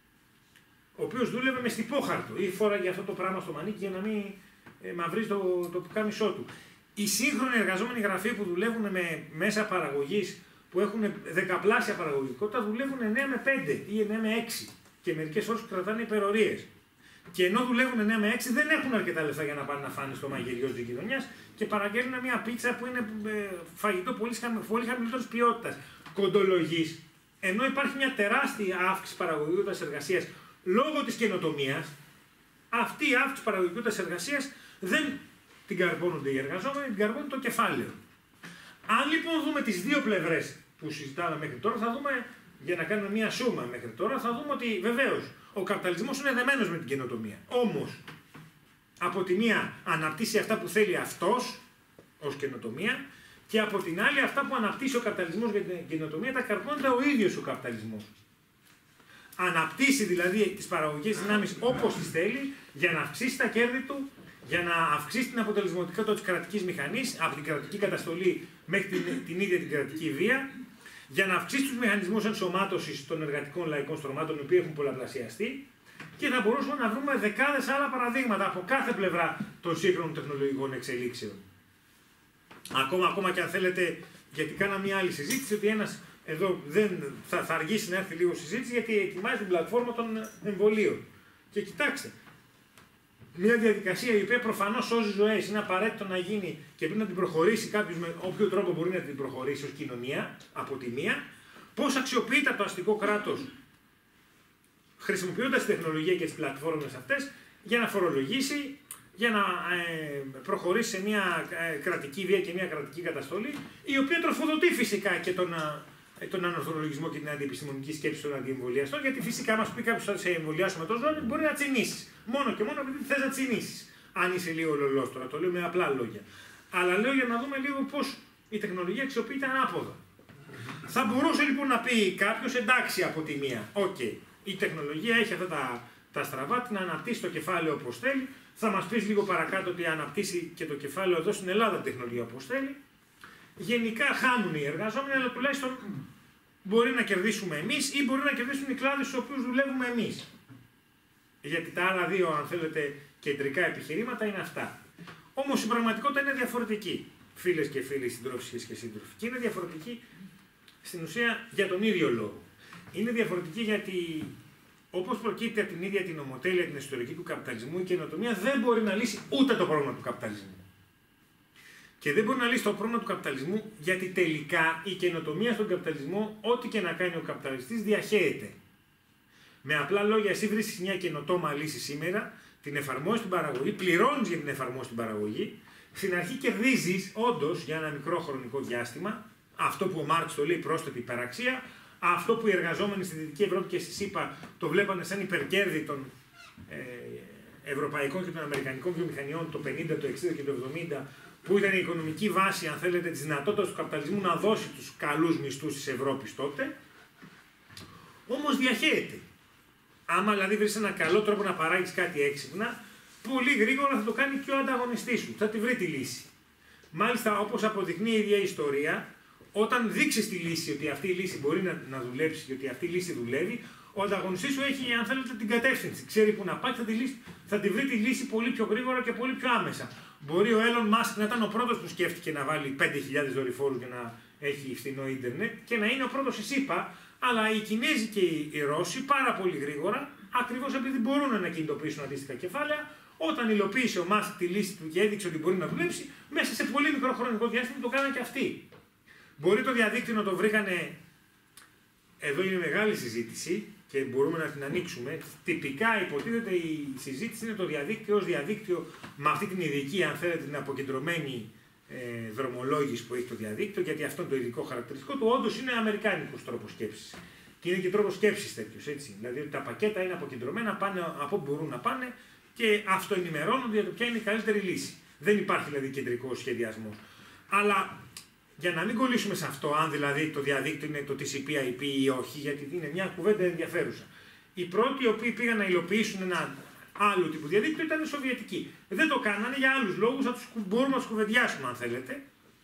Ο οποίος δούλευε με στιπόχαρτο ή φόραγε αυτό το πράγμα στο μανίκι για να μην ε, μαυρίζει το, το πουκάμισό του. Οι σύγχρονοι εργαζόμενοι γραφείοι που δουλεύουν με μέσα παραγωγής που έχουν δεκαπλάσια παραγωγικότητα δουλεύουν εννιά με πέντε ή εννιά με έξι και μερικές φορές κρατάνε υπερορίες. Και ενώ δουλεύουν εννιά με έξι δεν έχουν αρκετά λεφτά για να πάνε να φάνε στο μαγειριό της γειτονιάς και παραγγέλνουν μια πίτσα που είναι φαγητό πολύ, πολύ χαμηλότερης ποιότητας. Κοντολογής, ενώ υπάρχει μια τεράστια αύξηση παραγωγικότητας εργασίας λόγω της καινοτομίας, αυτή η αύξηση παραγωγικότητας εργασίας δεν την καρπώνονται οι εργαζόμενοι, την καρπώνουν το κεφάλαιο. Αν λοιπόν δούμε τις δύο πλευρές που συζητάμε μέχρι τώρα, θα δούμε, για να κάνουμε μια σούμα μέχρι τώρα, θα δούμε ότι βεβαίως ο καπιταλισμός είναι δεμένος με την καινοτομία. Όμως, από τη μία αναπτύσσει αυτά που θέλει αυτός ως καινοτομία και από την άλλη αυτά που αναπτύσσει ο καπιταλισμός για την καινοτομία τα καρπώνεται ο ίδιος ο καπιταλισμός. Αναπτύσσει δηλαδή τις παραγωγικές δυνάμεις όπως τις θέλει για να αυξήσει τα κέρδη του, για να αυξήσει την αποτελεσματικότητα της κρατικής μηχανής, από την κρατική καταστολή μέχρι την, την ίδια την κρατική βία, για να αυξήσει τους μηχανισμούς ενσωμάτωσης των εργατικών λαϊκών στρωμάτων, οι οποίοι έχουν πολλαπλασιαστεί, και θα μπορούσαμε να βρούμε δεκάδες άλλα παραδείγματα από κάθε πλευρά των σύγχρονων τεχνολογικών εξελίξεων. Ακόμα, ακόμα και αν θέλετε, γιατί κάνα μια άλλη συζήτηση, ότι ένας εδώ δεν θα, θα αργήσει να έρθει λίγο συζήτηση, γιατί ετοιμάζει την πλατφόρμα των εμβολίων. Και κοιτάξτε, μια διαδικασία η οποία προφανώς σώζει ζωές, είναι απαραίτητο να γίνει και πρέπει να την προχωρήσει κάποιος με όποιο τρόπο μπορεί να την προχωρήσει ως κοινωνία, από τη μία, πώς αξιοποιείται το αστικό κράτος χρησιμοποιώντας τη τεχνολογία και τις πλατφόρμες αυτές για να φορολογήσει, για να ε, προχωρήσει σε μια ε, κρατική βία και μια κρατική καταστολή, η οποία τροφοδοτεί φυσικά και τον, ε, τον ανορθολογισμό και την αντιεπιστημονική σκέψη των αντιεμβολιαστών, γιατί φυσικά μας πει κάποιος θα σε εμβολιάσουμε το ζώο, μπορεί να τσινήσεις. Μόνο και μόνο επειδή θες να τσινήσεις. Αν είσαι λίγο λολός τώρα, το λέω με απλά λόγια. Αλλά λέω για να δούμε λίγο πώς η τεχνολογία αξιοποιείται ανάποδα. Θα μπορούσε λοιπόν να πει κάποιος, εντάξει, από τη μία, οκ, okay, η τεχνολογία έχει αυτά τα, τα στραβά, την αναπτύσσει το κεφάλαιο όπως θέλει. Θα μας πεις λίγο παρακάτω ότι αναπτύσσει και το κεφάλαιο εδώ στην Ελλάδα την τεχνολογία όπως θέλει. Γενικά χάνουν οι εργαζόμενοι, αλλά τουλάχιστον μπορεί να κερδίσουμε εμείς ή μπορεί να κερδίσουν οι κλάδοι στους οποίους δουλεύουμε εμείς. Γιατί τα άλλα δύο, αν θέλετε, κεντρικά επιχειρήματα είναι αυτά. Όμως η πραγματικότητα είναι διαφορετική. Φίλες και φίλοι, συντρόφισσες και σύντροφοι. Και είναι διαφορετική στην ουσία για τον ίδιο λόγο. Είναι διαφορετική γιατί, όπως προκύπτει από την ίδια την ομοτέλεια, την ιστορική του καπιταλισμού, η καινοτομία δεν μπορεί να λύσει ούτε το πρόβλημα του καπιταλισμού. Και δεν μπορεί να λύσει το πρόβλημα του καπιταλισμού γιατί τελικά η καινοτομία στον καπιταλισμό, ό,τι και να κάνει ο καπιταλιστής, διαχέεται. Με απλά λόγια, εσύ βρίσκεις μια καινοτόμα λύση σήμερα, την εφαρμόζεις στην παραγωγή, πληρώνεις για την εφαρμόση στην παραγωγή, στην αρχή κερδίζεις όντως για ένα μικρό χρονικό διάστημα, αυτό που ο Μάρξ το λέει πρόσθετη υπεραξία, αυτό που οι εργαζόμενοι στη Δυτική Ευρώπη και στη ΣΥΠΑ το βλέπανε σαν υπερκέρδη των ε, ευρωπαϊκών και των αμερικανικών βιομηχανιών το πενήντα, το εξήντα και το εβδομήντα, που ήταν η οικονομική βάση, αν θέλετε, της δυνατότητας του καπιταλισμού να δώσει τους καλούς μισθούς της Ευρώπης τότε, όμως διαχέεται. Άμα δηλαδή βρεις έναν καλό τρόπο να παράγεις κάτι έξυπνα, πολύ γρήγορα θα το κάνει και ο ανταγωνιστής σου. Θα τη βρει τη λύση. Μάλιστα, όπως αποδεικνύει η ίδια η ιστορία, όταν δείξεις τη λύση, ότι αυτή η λύση μπορεί να, να δουλέψει και ότι αυτή η λύση δουλεύει, ο ανταγωνιστής σου έχει, αν θέλετε, την κατεύθυνση. Ξέρει που να πάει, θα τη, λύσει, θα τη βρει τη λύση πολύ πιο γρήγορα και πολύ πιο άμεσα. Μπορεί ο Elon Musk να ήταν ο πρώτος που σκέφτηκε να βάλει πέντε χιλιάδες δορυφόρους για να έχει φθηνό ίντερνετ και να είναι ο πρώτος η ΣΥΠΑ, αλλά οι Κινέζοι και οι Ρώσοι πάρα πολύ γρήγορα, ακριβώς επειδή μπορούν να κινητοποιήσουν αντίστοιχα κεφάλαια, όταν υλοποίησε ο Musk τη λύση του και έδειξε ότι μπορεί να δουλέψει, μέσα σε πολύ μικρό χρονικό διάστημα το κάνανε και αυτοί. Μπορεί το διαδίκτυο να το βρήκανε, εδώ είναι μεγάλη συζήτηση και μπορούμε να την ανοίξουμε. Τυπικά υποτίθεται η συζήτηση είναι το διαδίκτυο ως διαδίκτυο με αυτή την ειδική, αν θέλετε, την αποκεντρωμένη ε, δρομολόγηση που έχει το διαδίκτυο, γιατί αυτό είναι το ειδικό χαρακτηριστικό του, όντως είναι αμερικάνικος τρόπος σκέψης. Και είναι και τρόπος σκέψης τέτοιος, έτσι. Δηλαδή ότι τα πακέτα είναι αποκεντρωμένα, πάνε από όπου μπορούν να πάνε και αυτοενημερώνονται για το ποια είναι η καλύτερη λύση. Δεν υπάρχει δηλαδή κεντρικός σχεδιασμός. Αλλά για να μην κολλήσουμε σε αυτό, αν δηλαδή το διαδίκτυο είναι το τι σι πι άι πι ή όχι, γιατί είναι μια κουβέντα ενδιαφέρουσα. Οι πρώτοι οι οποίοι πήγαν να υλοποιήσουν ένα άλλο τύπου διαδίκτυο ήταν οι Σοβιετικοί. Δεν το κάνανε για άλλους λόγους, θα τους, μπορούμε να τους κουβεντιάσουμε αν θέλετε.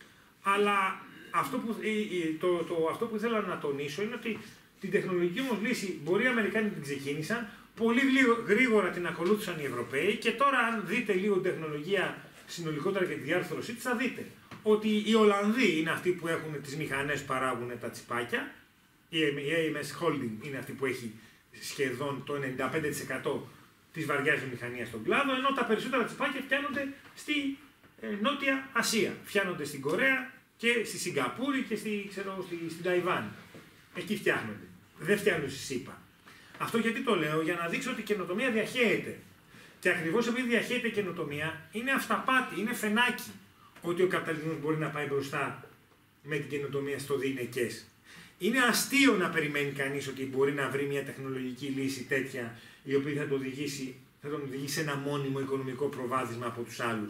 Αλλά αυτό που, το, το, το, αυτό που ήθελα να τονίσω είναι ότι την τεχνολογική όμως λύση μπορεί οι Αμερικάνοι την ξεκίνησαν, πολύ γρήγορα την ακολούθησαν οι Ευρωπαίοι και τώρα αν δείτε λίγο τεχνολογία συνολικότερα και τη διάρθρωσή της θα δείτε ότι οι Ολλανδοί είναι αυτοί που έχουν τις μηχανές που παράγουν τα τσιπάκια, η έι εμ ες Holding είναι αυτή που έχει σχεδόν το ενενήντα πέντε τοις εκατό της βαριάς βιομηχανίας στον κλάδο, ενώ τα περισσότερα τσιπάκια φτιάχνονται στη ε, Νότια Ασία. Φτιάχνονται στην Κορέα και στη Σιγκαπούρη και στη, ξέρω, στη, στην Ταϊβάν. Εκεί φτιάχνονται. Δεν φτιάχνουν στη ΣΥΠΑ. Αυτό γιατί το λέω, για να δείξω ότι η καινοτομία διαχέεται. Και ακριβώς επειδή διαχέεται η καινοτομία, είναι αυταπάτη, είναι φαινάκι ότι ο καπιταλισμός μπορεί να πάει μπροστά με την καινοτομία στο διηνεκές. Είναι αστείο να περιμένει κανείς ότι μπορεί να βρει μια τεχνολογική λύση τέτοια η οποία θα, το οδηγήσει, θα τον οδηγήσει σε ένα μόνιμο οικονομικό προβάδισμα από τους άλλους.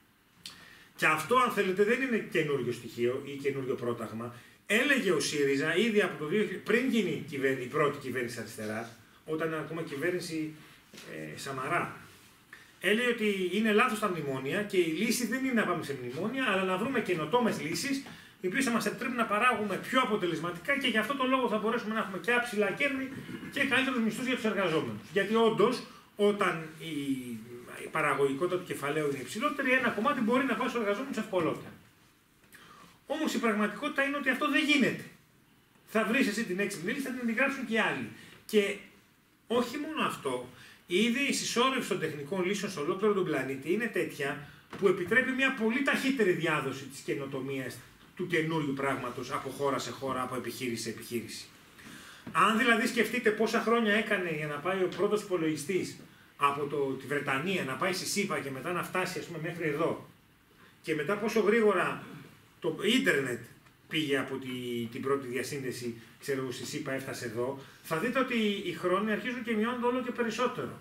Και αυτό, αν θέλετε, δεν είναι καινούριο στοιχείο ή καινούριο πρόταγμα. Έλεγε ο ΣΥΡΙΖΑ ήδη από το δύο χιλιάδες, πριν γίνει η πρώτη κυβέρνηση αριστεράς, όταν ήταν ακόμα κυβέρνηση ε, Σαμαρά. Έλεγε ότι είναι λάθος τα μνημόνια και η λύση δεν είναι να πάμε σε μνημόνια, αλλά να βρούμε καινοτόμες λύσεις, οι οποίες θα μας επιτρέπουν να παράγουμε πιο αποτελεσματικά και γι' αυτό το λόγο θα μπορέσουμε να έχουμε και ψηλά κέρδη και καλύτερους μισθούς για τους εργαζόμενους. Γιατί όντως, όταν η, η παραγωγικότητα του κεφαλαίου είναι υψηλότερη, ένα κομμάτι μπορεί να πάει στους εργαζόμενους ευκολότερα. Όμως η πραγματικότητα είναι ότι αυτό δεν γίνεται. Θα βρεις εσύ την έξυπνη λύση, θα την αντιγράψουν και οι άλλοι. Και όχι μόνο αυτό, ήδη η συσσόρευση των τεχνικών λύσεων σε ολόκληρο τον πλανήτη είναι τέτοια που επιτρέπει μια πολύ ταχύτερη διάδοση της καινοτομίας του καινούριου πράγματος από χώρα σε χώρα, από επιχείρηση σε επιχείρηση. Αν δηλαδή σκεφτείτε πόσα χρόνια έκανε για να πάει ο πρώτος υπολογιστής από το, τη Βρετανία να πάει στη ΣΥΠΑ και μετά να φτάσει ας πούμε μέχρι εδώ, και μετά πόσο γρήγορα το ίντερνετ πήγε από τη, την πρώτη διασύνδεση, ξέρω, στη ΣΥΠΑ έφτασε εδώ, θα δείτε ότι οι χρόνοι αρχίζουν και μειώνονται όλο και περισσότερο.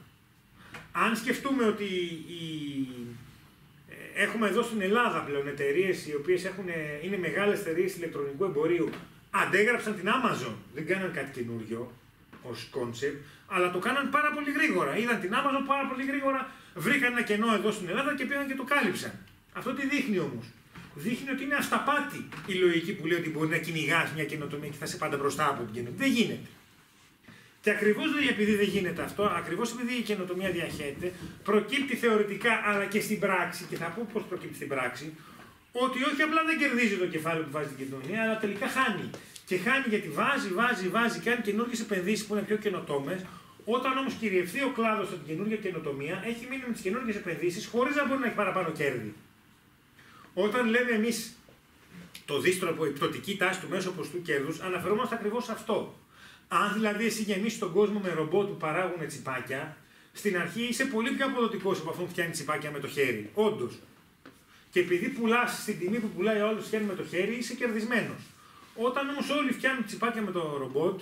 Αν σκεφτούμε ότι η, έχουμε εδώ στην Ελλάδα πλέον εταιρείες οι οποίες έχουν, είναι μεγάλες εταιρείες ηλεκτρονικού εμπορίου, αντέγραψαν την Amazon, δεν κάναν κάτι καινούριο ως κόνσεπτ, αλλά το κάναν πάρα πολύ γρήγορα. Είδαν την Amazon πάρα πολύ γρήγορα, βρήκαν ένα κενό εδώ στην Ελλάδα και πήγαν και το κάλυψαν. Αυτό τι δείχνει όμως? Δείχνει ότι είναι αυταπάτη η λογική που λέει ότι μπορεί να κυνηγάς μια καινοτομία και θα είσαι πάντα μπροστά από την καινοτομία. Δεν γίνεται. Και ακριβώς επειδή δεν γίνεται αυτό, ακριβώς επειδή η καινοτομία διαχέεται, προκύπτει θεωρητικά αλλά και στην πράξη, και θα πω πώς προκύπτει στην πράξη, ότι όχι απλά δεν κερδίζει το κεφάλαιο που βάζει την καινοτομία, αλλά τελικά χάνει. Και χάνει γιατί βάζει, βάζει, βάζει, κάνει καινούργιες επενδύσεις που είναι πιο καινοτόμες. Όταν όμως κυριευθεί ο κλάδος στην καινούργια καινοτομία, έχει μείνει με τις καινούργιες επενδύσεις χωρίς να μπορεί να έχει παραπάνω κέρδη. Όταν λέμε εμείς το δίστροπο, η πτωτική τάση του μέσου ποστού κέρδους, αναφερόμαστε ακριβώς σε αυτό. Αν δηλαδή εσύ γεμίσεις τον κόσμο με ρομπότ που παράγουν τσιπάκια, στην αρχή είσαι πολύ πιο αποδοτικός από αυτόν που φτιάχνει τσιπάκια με το χέρι. Όντως. Και επειδή πουλάς στην τιμή που πουλάει ο άλλος φτιάχνει με το χέρι, είσαι κερδισμένος. Όταν όμως όλοι φτιάχνουν τσιπάκια με το ρομπότ,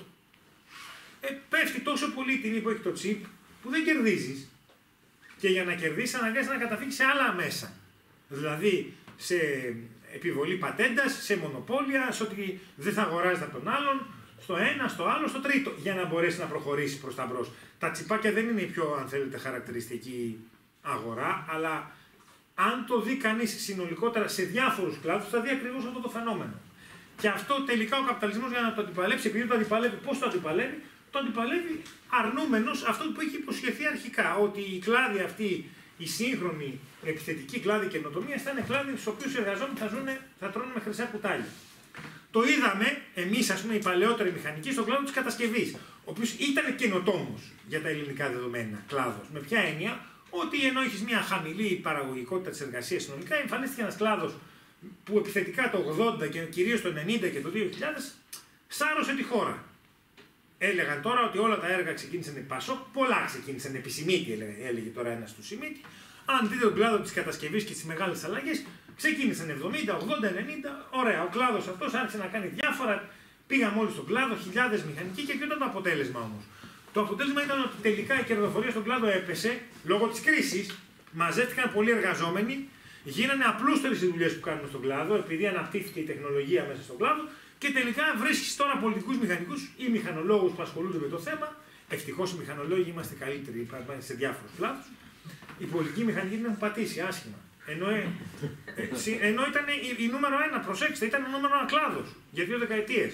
ε, πέφτει τόσο πολύ η τιμή που έχει το τσιπ που δεν κερδίζεις. Και για να κερδίσεις αναγκάζεσαι να καταφύγεις σε άλλα μέσα. Δηλαδή σε επιβολή πατέντας, σε μονοπόλια, σε ότι δεν θα αγοράζεται από τον άλλον, στο ένα, στο άλλο, στο τρίτο, για να μπορέσει να προχωρήσει προς τα μπρος. Τα τσιπάκια δεν είναι η πιο, αν θέλετε, χαρακτηριστική αγορά, αλλά αν το δει κανείς συνολικότερα σε διάφορους κλάδους, θα δει ακριβώς αυτό το φαινόμενο. Και αυτό τελικά ο καπιταλισμός για να το αντιπαλέψει, επειδή το αντιπαλεύει, πώς το αντιπαλεύει, το αντιπαλεύει αρνούμενος αυτό που έχει υποσχεθεί αρχικά, ότι η κλάδη αυτή, η σύγχρονη επιθετική κλάδη καινοτομίας, θα είναι κλάδη στους οποίους οι εργαζόμενοι θα, ζουνε, θα τρώνε με χρυσά κουτάλια. Το είδαμε εμείς, ας πούμε, οι παλαιότεροι μηχανικοί στον κλάδο της κατασκευής, ο οποίος ήταν καινοτόμος για τα ελληνικά δεδομένα κλάδος. Με ποια έννοια? Ότι ενώ έχεις μια χαμηλή παραγωγικότητα της εργασίας συνολικά, εμφανίστηκε ένας κλάδος που επιθετικά το ογδόντα και κυρίως το ενενήντα και το δύο χιλιάδες σάρωσε τη χώρα. Έλεγαν τώρα ότι όλα τα έργα ξεκίνησαν επί Πασόκ, πολλά ξεκίνησαν επί Σιμίτη, έλεγε, έλεγε τώρα ένας του Σιμίτη. Αν δείτε τον κλάδο της κατασκευής και τις μεγάλες αλλαγές, Ξεκίνησαν εβδομήντα, ογδόντα, ενενήντα, ωραία. Ο κλάδος αυτός άρχισε να κάνει διάφορα. Πήγαμε όλοι στον κλάδο, χιλιάδες μηχανικοί και ποιο ήταν το αποτέλεσμα όμως. Το αποτέλεσμα ήταν ότι τελικά η κερδοφορία στον κλάδο έπεσε λόγω της κρίσης. Μαζεύτηκαν πολλοί εργαζόμενοι, γίνανε απλούστερες οι δουλειές που κάνουν στον κλάδο, επειδή αναπτύχθηκε η τεχνολογία μέσα στον κλάδο και τελικά βρίσκεις τώρα πολιτικούς μηχανικούς ή μηχανολόγους που ασχολούνται με το θέμα. Ευτυχώς οι μηχανολόγοι είμαστε καλύτεροι σε διάφορους κλάδους. Οι πολιτικοί μηχανικοί την έχουν πατήσει άσχημα. Ενώ, ε, ε, ενώ ήταν η, η νούμερο ένα, προσέξτε, ήταν ο νούμερο ένα κλάδος για δύο δεκαετίες.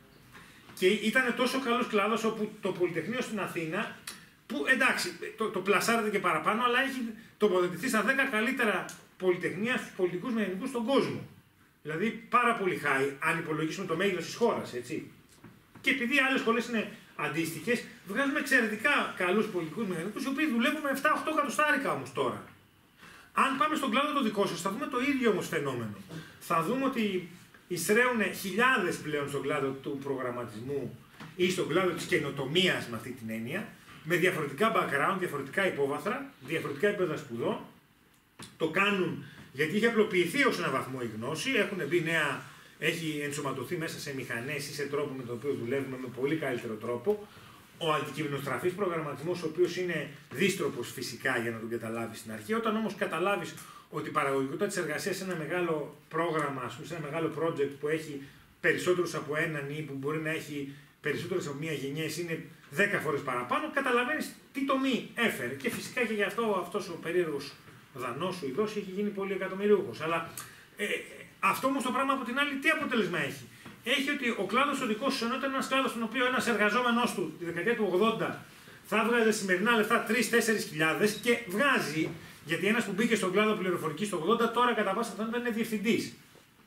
Και ήταν τόσο καλός κλάδος όπου το Πολυτεχνείο στην Αθήνα, που εντάξει, το, το πλασάρεται και παραπάνω, αλλά έχει τοποθετηθεί στα δέκα καλύτερα πολυτεχνία στους πολιτικούς μηχανικούς στον κόσμο. Δηλαδή πάρα πολύ high, αν υπολογίσουμε το μέγεθος της χώρας, έτσι. Και επειδή άλλες σχολές είναι αντίστοιχες, βγάζουμε εξαιρετικά καλούς πολιτικούς μηχανικούς, οι οποίοι δουλεύουν με επτά οχτώ εκατοστάρικα όμως τώρα. Αν πάμε στον κλάδο το δικό σας, θα δούμε το ίδιο όμως φαινόμενο. Θα δούμε ότι εισραίουν χιλιάδες πλέον στον κλάδο του προγραμματισμού ή στον κλάδο της καινοτομίας με αυτή την έννοια, με διαφορετικά background, διαφορετικά υπόβαθρα, διαφορετικά επίπεδα σπουδών. Το κάνουν γιατί έχει απλοποιηθεί ως ένα βαθμό η γνώση, έχουν μπει νέα, έχει ενσωματωθεί μέσα σε μηχανές ή σε τρόπο με τον οποίο δουλεύουμε με πολύ καλύτερο τρόπο. Ο αντικειμενοστραφής προγραμματισμός, ο οποίος είναι δύστροπος φυσικά για να τον καταλάβεις στην αρχή. Όταν όμως καταλάβεις ότι η παραγωγικότητα της εργασίας σε ένα μεγάλο πρόγραμμα, ας πούμε, σε ένα μεγάλο project που έχει περισσότερους από έναν ή που μπορεί να έχει περισσότερες από μία γενιές, είναι δέκα φορές παραπάνω, καταλαβαίνεις τι τομή έφερε. Και φυσικά και γι' αυτό αυτός ο περίεργος Δανός ο Ιδός έχει γίνει πολύ εκατομμυριούχος. Αλλά ε, αυτό όμως το πράγμα από την άλλη τι αποτέλεσμα έχει. Έχει ότι ο κλάδος ο δικός σου, ενώ ήταν ένας κλάδος στον οποίο ένας εργαζόμενος του τη δεκαετία του ογδόντα θα βγάζει σημερινά λεφτά τρεις με τέσσερις χιλιάδες και βγάζει, γιατί ένας που μπήκε στον κλάδο πληροφορικής το ογδόντα τώρα κατά πάσα πιθανότητα είναι διευθυντής.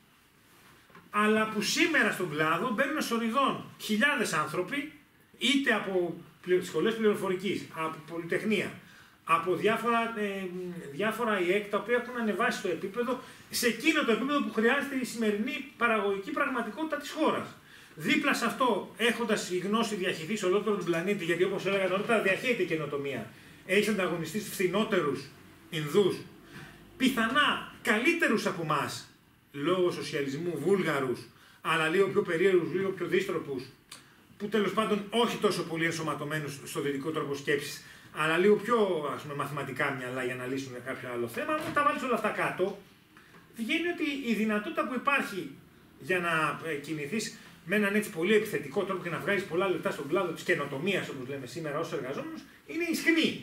Αλλά που σήμερα στον κλάδο μπαίνουν σοριδών χιλιάδες άνθρωποι, είτε από σχολές πληροφορικής, από πολυτεχνία, από διάφορα, ε, διάφορα ΙΕΚ τα οποία έχουν ανεβάσει το επίπεδο σε εκείνο το επίπεδο που χρειάζεται η σημερινή παραγωγική πραγματικότητα της χώρας. Δίπλα σε αυτό, έχοντας η γνώση διαχειριστεί σε ολόκληρο τον πλανήτη, γιατί όπως έλεγα νωρίτερα, διαχέεται η καινοτομία. Έχει ανταγωνιστείς φθηνότερους Ινδούς, πιθανά καλύτερους από εμάς λόγω σοσιαλισμού, Βούλγαρους, αλλά λίγο πιο περίεργους, λίγο πιο δύστροπους, που τέλος πάντων όχι τόσο πολύ ενσωματωμένους στο δυτικό τρόπο σκέψης, αλλά λίγο πιο ας πούμε, μαθηματικά μυαλά για να λύσουν κάποιο άλλο θέμα. Αν τα βάλεις όλα αυτά κάτω, βγαίνει ότι η δυνατότητα που υπάρχει για να κινηθείς με έναν έτσι πολύ επιθετικό τρόπο και να βγάλεις πολλά λεπτά στον κλάδο της καινοτομίας, όπως λέμε σήμερα ως εργαζόμενος, είναι ισχνή.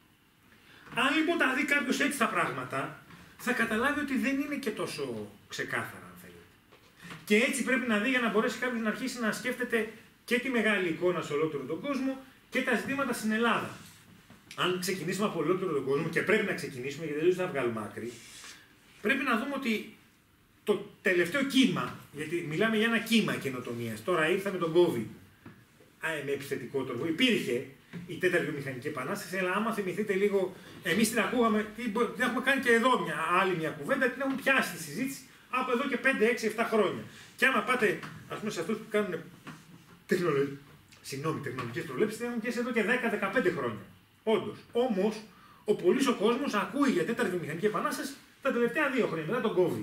Αν λοιπόν τα δει κάποιος έτσι τα πράγματα, θα καταλάβει ότι δεν είναι και τόσο ξεκάθαρα, αν θέλετε. Και έτσι πρέπει να δει για να μπορέσει κάποιος να αρχίσει να σκέφτεται και τη μεγάλη εικόνα σε ολόκληρο τον κόσμο και τα ζητήματα στην Ελλάδα. Αν ξεκινήσουμε από ολόκληρο τον κόσμο, και πρέπει να ξεκινήσουμε γιατί δεν θα βγάλουμε άκρη, πρέπει να δούμε ότι το τελευταίο κύμα, γιατί μιλάμε για ένα κύμα καινοτομίας, τώρα ήρθα με τον COVID, με επιθετικό τρόπο, υπήρχε η τέταρτη βιομηχανική επανάσταση, αλλά άμα θυμηθείτε λίγο, εμείς την ακούγαμε, την έχουμε κάνει και εδώ μια άλλη μια κουβέντα, την έχουμε πιάσει τη συζήτηση από εδώ και πέντε, έξι, επτά χρόνια. Και άμα πάτε, ας πούμε, σε αυτούς που κάνουν τεχνολογίες, συγγνώμη, τεχνολογικές προβλέψεις, την έχουν πιάσει εδώ και δέκα με δεκαπέντε χρόνια. Όντως. Όμως, ο πολύς ο κόσμος ακούει για τέταρτη βιομηχανική επανάσταση τα τελευταία δύο χρόνια, μετά τον COVID.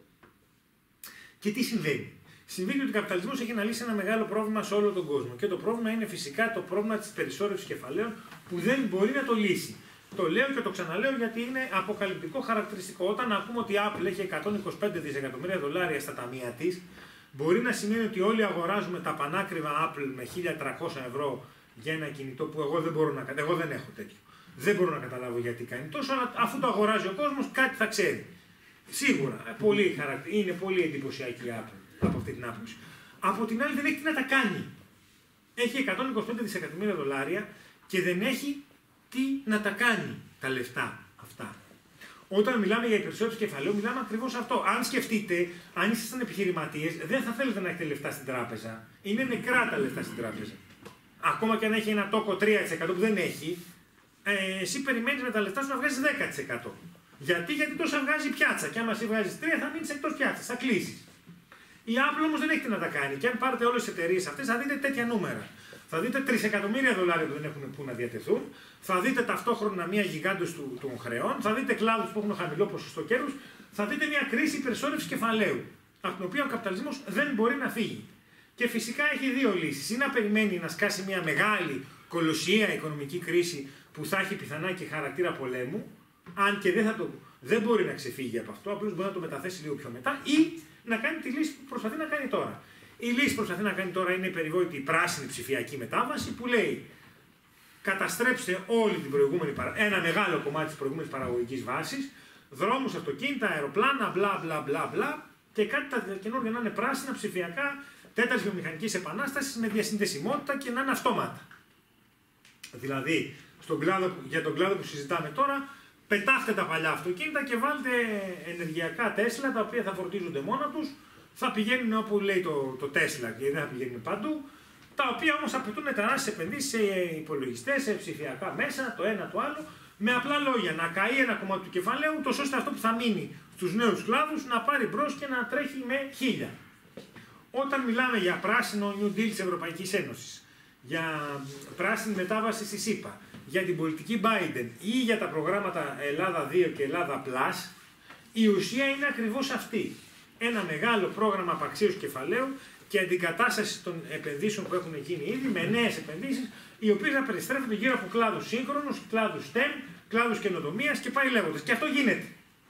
Και τι συμβαίνει. Συμβαίνει ότι ο καπιταλισμός έχει να λύσει ένα μεγάλο πρόβλημα σε όλο τον κόσμο. Και το πρόβλημα είναι φυσικά το πρόβλημα της περισσότερης κεφαλαίων που δεν μπορεί να το λύσει. Το λέω και το ξαναλέω γιατί είναι αποκαλυπτικό χαρακτηριστικό. Όταν ακούμε ότι η Apple έχει εκατόν είκοσι πέντε δισεκατομμύρια δολάρια στα ταμεία της, μπορεί να σημαίνει ότι όλοι αγοράζουμε τα πανάκριβα Apple με χίλια τριακόσια ευρώ για ένα κινητό που εγώ δεν μπορώ να καταλάβω. Εγώ δεν έχω τέτοιο. Δεν μπορώ να καταλάβω γιατί κάνει τόσο, αλλά αφού το αγοράζει ο κόσμος, κάτι θα ξέρει. Σίγουρα. Πολύ χαρακτη... Είναι πολύ εντυπωσιακή η Apple από αυτή την άποψη. Από την άλλη, δεν έχει τι να τα κάνει. Έχει εκατόν είκοσι πέντε δισεκατομμύρια δολάρια και δεν έχει τι να τα κάνει τα λεφτά αυτά. Όταν μιλάμε για υπερσιότητες κεφαλαίου, μιλάμε ακριβώς αυτό. Αν σκεφτείτε, αν ήσασταν επιχειρηματίες, δεν θα θέλετε να έχετε λεφτά στην τράπεζα. Είναι νεκρά τα λεφτά στην τράπεζα. Ακόμα και αν έχει ένα τόκο τρία τοις εκατό που δεν έχει, ε, εσύ περιμένεις με τα λεφτά σου να βγάζεις δέκα τοις εκατό. Γιατί, γιατί τόσα βγάζει η πιάτσα. Και άμα εσύ βγάζεις τρία, θα μείνεις εκτός πιάτσας, θα κλείσεις. Η Apple όμως δεν έχει τι να τα κάνει. Και αν πάρετε όλες τις εταιρείες αυτές, θα δείτε τέτοια νούμερα. Θα δείτε τρισεκατομμύρια δολάρια που δεν έχουν πού να διατεθούν. Θα δείτε ταυτόχρονα μία γιγάντωση του, των χρεών. Θα δείτε κλάδους που έχουν χαμηλό ποσοστό κέρδους. θα δείτε μια κρίση υπερσόρευσης κεφαλαίου, από την οποία ο καπιταλισμός δεν μπορεί να φύγει. Και φυσικά έχει δύο λύσεις. Ή να περιμένει να σκάσει μια μεγάλη, κολοσσιαία οικονομική κρίση που θα έχει πιθανά και χαρακτήρα πολέμου, αν και δεν, θα το, δεν μπορεί να ξεφύγει από αυτό, απλώς μπορεί να το μεταθέσει λίγο πιο μετά, ή να κάνει τη λύση που προσπαθεί να κάνει τώρα. Η λύση που προσπαθεί να κάνει τώρα είναι η περιβόητη πράσινη ψηφιακή μετάβαση που λέει καταστρέψτε όλη την προηγούμενη, ένα μεγάλο κομμάτι της προηγούμενης παραγωγικής βάσης, δρόμους, αυτοκίνητα, αεροπλάνα, μπλα μπλα μπλα μπλα και κάτι τα καινούργια να είναι πράσινα, ψηφιακά, τέταρτη βιομηχανικής επανάστασης με διασυνδεσιμότητα και να είναι αυτόματα. Δηλαδή, στον κλάδο, για τον κλάδο που συζητάμε τώρα, πετάχτε τα παλιά αυτοκίνητα και βάλτε ενεργειακά Τέσλα τα οποία θα φορτίζονται μόνα τους, θα πηγαίνουν όπου λέει το, το Τέσλα και δεν θα πηγαίνουν παντού, τα οποία όμως απαιτούν τεράστιες επενδύσεις σε υπολογιστές, σε ψηφιακά μέσα, το ένα το άλλο, με απλά λόγια να καεί ένα κομμάτι του κεφαλαίου, τόσο ώστε αυτό που θα μείνει στους νέους κλάδους να πάρει μπρος και να τρέχει με χίλια. Όταν μιλάμε για πράσινο New Deal της Ευρωπαϊκής Ένωσης, για πράσινη μετάβαση στη ΣΥΠΑ, για την πολιτική Biden ή για τα προγράμματα Ελλάδα δύο και Ελλάδα Plus, η ουσία είναι ακριβώς αυτή. Ένα μεγάλο πρόγραμμα απαξίωσης κεφαλαίου και αντικατάσταση των επενδύσεων που έχουν γίνει ήδη με νέες επενδύσεις, οι οποίες θα περιστρέφονται γύρω από κλάδους σύγχρονους, κλάδους STEM, κλάδους καινοτομίας και πάει λέγοντας. Και αυτό γίνεται.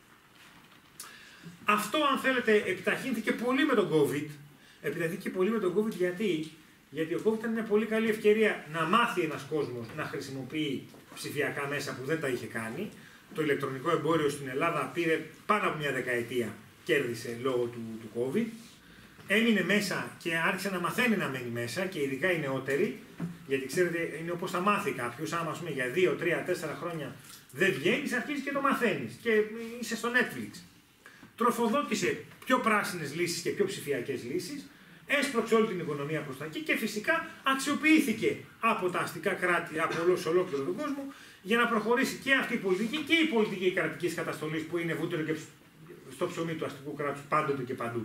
Αυτό, αν θέλετε, επιταχύνθηκε πολύ με τον COVID. Επιταχύνθηκε πολύ με τον COVID γιατί, γιατί ο COVID ήταν μια πολύ καλή ευκαιρία να μάθει ένας κόσμος να χρησιμοποιεί ψηφιακά μέσα που δεν τα είχε κάνει. Το ηλεκτρονικό εμπόριο στην Ελλάδα πήρε πάνω από μια δεκαετία, κέρδισε λόγω του, του COVID. Έμεινε μέσα και άρχισε να μαθαίνει να μένει μέσα και ειδικά οι νεότεροι, γιατί ξέρετε είναι όπως θα μάθει κάποιος, άμα πούμε για δύο, τρία, τέσσερα χρόνια δεν βγαίνεις, αρχίζεις και το μαθαίνεις και είσαι στο Netflix. Τροφοδότησε πιο πράσινες λύσεις και πιο ψηφιακές λύσεις, έσπρωξε όλη την οικονομία προς τα εκεί και φυσικά αξιοποιήθηκε από τα αστικά κράτη, από όλο, σε ολόκληρο τον κόσμο, για να προχωρήσει και αυτή η πολιτική και η πολιτική κρατικής καταστολής που είναι βούτυρο και στο ψωμί του αστικού κράτους πάντοτε και παντού.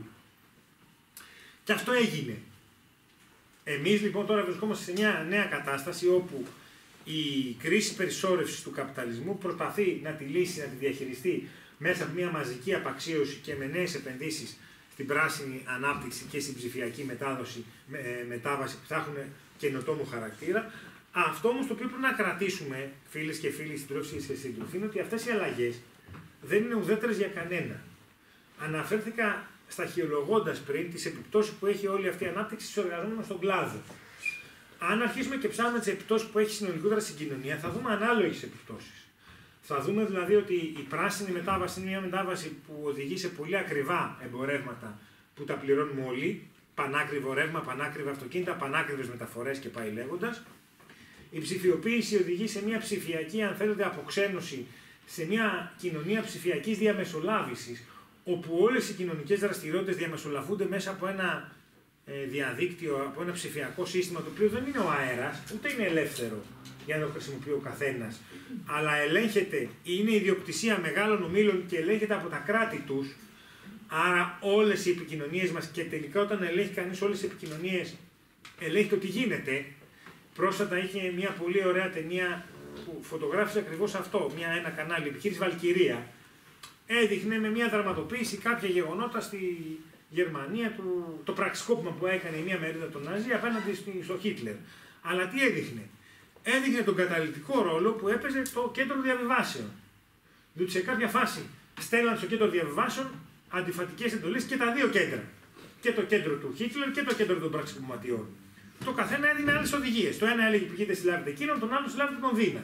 Και αυτό έγινε. Εμείς λοιπόν τώρα βρισκόμαστε σε μια νέα κατάσταση όπου η κρίση περισσόρευσης του καπιταλισμού προσπαθεί να τη λύσει, να τη διαχειριστεί μέσα από μια μαζική απαξίωση και με νέες επενδύσεις στην πράσινη ανάπτυξη και στην ψηφιακή μετάδοση, με, μετάβαση που θα έχουν καινοτόμο χαρακτήρα. Αυτό όμως το οποίο πρέπει να κρατήσουμε, φίλες και φίλοι, συντρόφισσες και σύντροφοι, είναι ότι αυτές οι αλλαγές δεν είναι ουδέτερες για κανένα. Αναφέρθηκα σταχυολογώντας πριν τις επιπτώσεις που έχει όλη αυτή η ανάπτυξη στους εργαζόμενους στον κλάδο. Αν αρχίσουμε και ψάχνουμε τις επιπτώσεις που έχει συνολικότερα στην κοινωνία, θα δούμε ανάλογες επιπτώσεις. Θα δούμε δηλαδή ότι η πράσινη μετάβαση είναι μια μετάβαση που οδηγεί σε πολύ ακριβά εμπορεύματα που τα πληρώνουμε όλοι, πανάκριβο ρεύμα, πανάκριβα αυτοκίνητα, πανάκριβες μεταφορές και πάει λέγοντας. Η ψηφιοποίηση οδηγεί σε μια ψηφιακή, αν θέλετε, αποξένωση, σε μια κοινωνία ψηφιακής διαμεσολάβησης, όπου όλες οι κοινωνικές δραστηριότητες διαμεσολαβούνται μέσα από ένα ε, διαδίκτυο, από ένα ψηφιακό σύστημα, το οποίο δεν είναι ο αέρας, ούτε είναι ελεύθερο για να το χρησιμοποιεί ο καθένας, αλλά ελέγχεται, είναι ιδιοκτησία μεγάλων ομίλων και ελέγχεται από τα κράτη τους, άρα όλες οι επικοινωνίες μας και τελικά όταν ελέγχει κανείς όλες τις επικοινωνίες, ελέγχει το τι γίνεται. Πρόσφατα είχε μια πολύ ωραία ταινία που φωτογράφησε ακριβώς αυτό, μια, ένα κανάλι, επιχείρηση Βαλκυρία. Έδειχνε με μια δραματοποίηση κάποια γεγονότα στη Γερμανία, του, το πραξικόπημα που έκανε μια μερίδα των Ναζί απέναντι στο Χίτλερ. Αλλά τι έδειχνε? Έδειχνε τον καταλυτικό ρόλο που έπαιζε το κέντρο διαβιβάσεων. Διότι σε κάποια φάση στέλναν στο κέντρο διαβιβάσεων αντιφατικές εντολές και τα δύο κέντρα. Και το κέντρο του Χίτλερ και το κέντρο των πραξικοπηματιών. Το καθένα έδινε άλλες οδηγίες. Το ένα έλεγε πηγαίνετε συλλάβετε εκείνον, τον άλλο συλλάβετε τον Δίνα.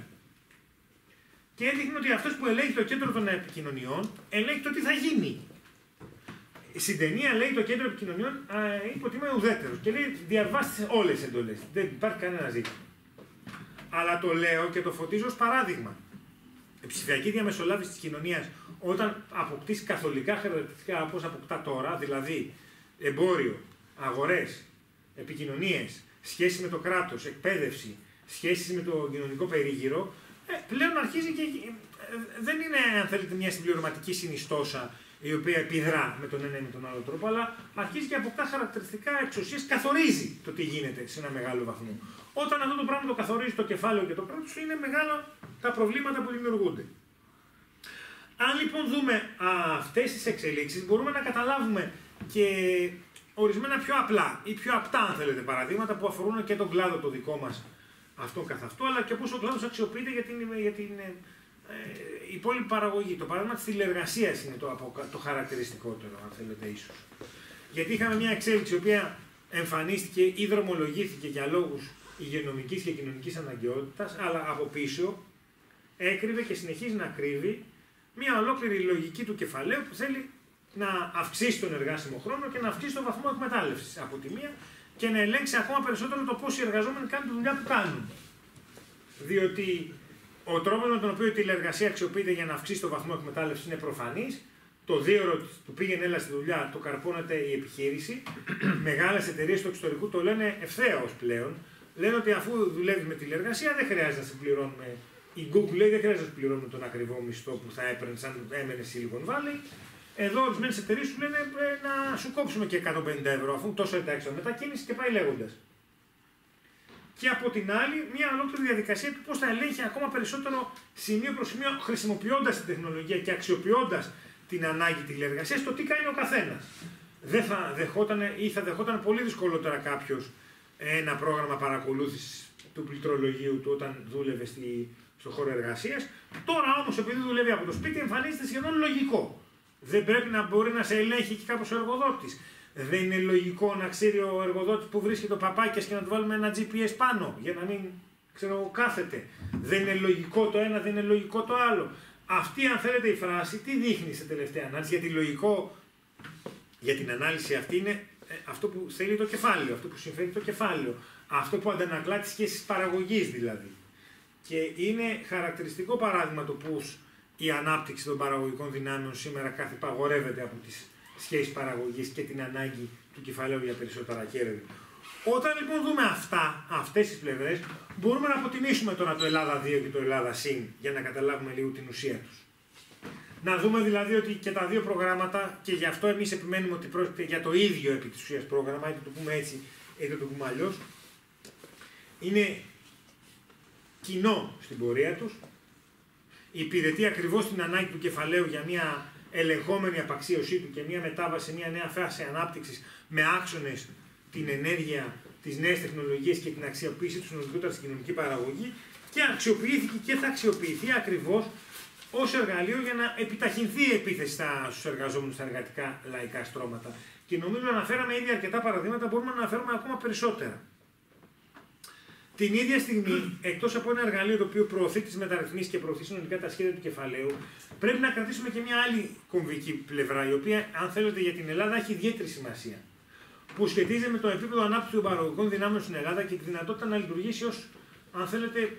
Και έδειχνε ότι αυτός που ελέγχει το κέντρο των επικοινωνιών ελέγχει το τι θα γίνει. Στην ταινία λέει το κέντρο επικοινωνιών είπε ότι είμαι ουδέτερος και λέει διαβάστε όλες τις εντολές. Δεν υπάρχει κανένα ζήτημα. Αλλά το λέω και το φωτίζω ως παράδειγμα. Η ψηφιακή διαμεσολάβηση της κοινωνίας, όταν αποκτήσει καθολικά χαρακτηριστικά όπως αποκτά τώρα, δηλαδή εμπόριο, αγορές, επικοινωνίες, σχέσεις με το κράτος, εκπαίδευση, σχέσεις με το κοινωνικό περίγυρο, ε, πλέον αρχίζει και ε, δεν είναι, αν θέλετε, μια συμπληρωματική συνιστόσα η οποία επιδρά με τον ένα ή με τον άλλο τρόπο, αλλά αρχίζει και αποκτά χαρακτηριστικά εξουσίας, καθορίζει το τι γίνεται σε ένα μεγάλο βαθμό. Όταν αυτό το πράγμα το καθορίζει το κεφάλαιο και το κράτος, είναι μεγάλα τα προβλήματα που δημιουργούνται. Αν λοιπόν δούμε αυτές τις εξελίξεις, μπορούμε να καταλάβουμε και ορισμένα πιο απλά ή πιο απτά, αν θέλετε, παραδείγματα που αφορούν και τον κλάδο το δικό μας αυτόν καθ' αυτό, αλλά και πώς ο κλάδος αξιοποιείται για την, για την ε, ε, υπόλοιπη παραγωγή. Το παράδειγμα της τηλεργασίας είναι το, το χαρακτηριστικότερο, αν θέλετε, ίσως. Γιατί είχαμε μια εξέλιξη η οποία εμφανίστηκε ή δρομολογήθηκε για λόγους υγειονομικής και κοινωνικής αναγκαιότητας, αλλά από πίσω έκρυβε και συνεχίζει να κρύβει μια ολόκληρη λογική του κεφαλαίου που θέλει να αυξήσει τον εργάσιμο χρόνο και να αυξήσει τον βαθμό εκμετάλλευσης από τη μία και να ελέγξει ακόμα περισσότερο το πώς οι εργαζόμενοι κάνουν τη δουλειά που κάνουν. Διότι ο τρόπος με τον οποίο η τηλεργασία αξιοποιείται για να αυξήσει τον βαθμό εκμετάλλευσης είναι προφανής. Το δίωρο που πήγαινε έλα στη δουλειά το καρπώνεται η επιχείρηση. Μεγάλες εταιρείες του εξωτερικού το λένε ευθέως πλέον. Λένε ότι αφού δουλεύει με τηλεργασία δεν χρειάζεται να συμπληρώνουμε. Η Google λέει δεν χρειάζεται να συμπληρώνουμε τον ακριβό μισθό που θα έπαιρνε σαν έμενε στη Silicon Valley. Εδώ ορισμένες εταιρείες σου λένε ε, να σου κόψουμε και εκατόν πενήντα ευρώ αφού τόσο τα έξω μετακίνηση και πάει λέγοντας. Και από την άλλη, μια ολόκληρη διαδικασία του πώς θα ελέγχει ακόμα περισσότερο σημείο προς σημείο, χρησιμοποιώντας την τεχνολογία και αξιοποιώντας την ανάγκη τηλεργασίας, το τι κάνει ο καθένας. Δεν θα δεχόταν ή θα δεχόταν πολύ δυσκολότερα κάποιος ένα πρόγραμμα παρακολούθησης του πληκτρολογίου του όταν δούλευε στη, στο χώρο εργασίας. Τώρα όμως, επειδή δουλεύει από το σπίτι, εμφανίζεται σχεδόν λογικό. Δεν πρέπει να μπορεί να σε ελέγχει και κάπως ο εργοδότης. Δεν είναι λογικό να ξέρει ο εργοδότης που βρίσκεται ο παπάκιας και να του βάλουμε ένα τζι πι ες πάνω για να μην ξέρω, κάθεται. Δεν είναι λογικό το ένα, δεν είναι λογικό το άλλο. Αυτή, αν θέλετε, η φράση τι δείχνει σε τελευταία ανάλυση, γιατί λογικό για την ανάλυση αυτή είναι αυτό που θέλει το κεφάλαιο, αυτό που συμφέρει το κεφάλαιο, αυτό που αντανακλά τις σχέσεις παραγωγής δηλαδή. Και είναι χαρακτηριστικό παράδειγμα το πώς η ανάπτυξη των παραγωγικών δυνάμεων σήμερα κάθε παγορεύεται από τις σχέσεις παραγωγής και την ανάγκη του κεφαλαίου για περισσότερα κέρδη. Όταν λοιπόν δούμε αυτά, αυτές τις πλευρές, μπορούμε να αποτιμήσουμε τώρα το Ελλάδα δύο και το Ελλάδα συν για να καταλάβουμε λίγο την ουσία τους. Να δούμε δηλαδή ότι και τα δύο προγράμματα, και γι' αυτό εμείς επιμένουμε ότι πρόκειται για το ίδιο επί της ουσίας πρόγραμμα, είτε το πούμε έτσι είτε το πούμε αλλιώς, είναι κοινό στην πορεία τους, υπηρετεί ακριβώς την ανάγκη του κεφαλαίου για μια ελεγχόμενη απαξίωσή του και μια μετάβαση σε μια νέα φάση ανάπτυξης με άξονες την ενέργεια, τις νέες τεχνολογίες και την αξιοποίηση του συνολικότερα στην κοινωνική παραγωγή και αξιοποιήθηκε και θα αξιοποιηθεί ακριβώς ως εργαλείο για να επιταχυνθεί η επίθεση στους εργαζόμενους στα εργατικά λαϊκά στρώματα. Και νομίζω αναφέραμε ήδη αρκετά παραδείγματα, μπορούμε να αναφέρουμε ακόμα περισσότερα. Την ίδια στιγμή, εκτός από ένα εργαλείο το οποίο προωθεί τις μεταρρυθμίσεις και προωθεί συνολικά τα σχέδια του κεφαλαίου, πρέπει να κρατήσουμε και μια άλλη κομβική πλευρά, η οποία, αν θέλετε, για την Ελλάδα έχει ιδιαίτερη σημασία. Που σχετίζεται με το επίπεδο ανάπτυξης των παραγωγικών δυνάμεων στην Ελλάδα και τη δυνατότητα να λειτουργήσει ως, αν θέλετε,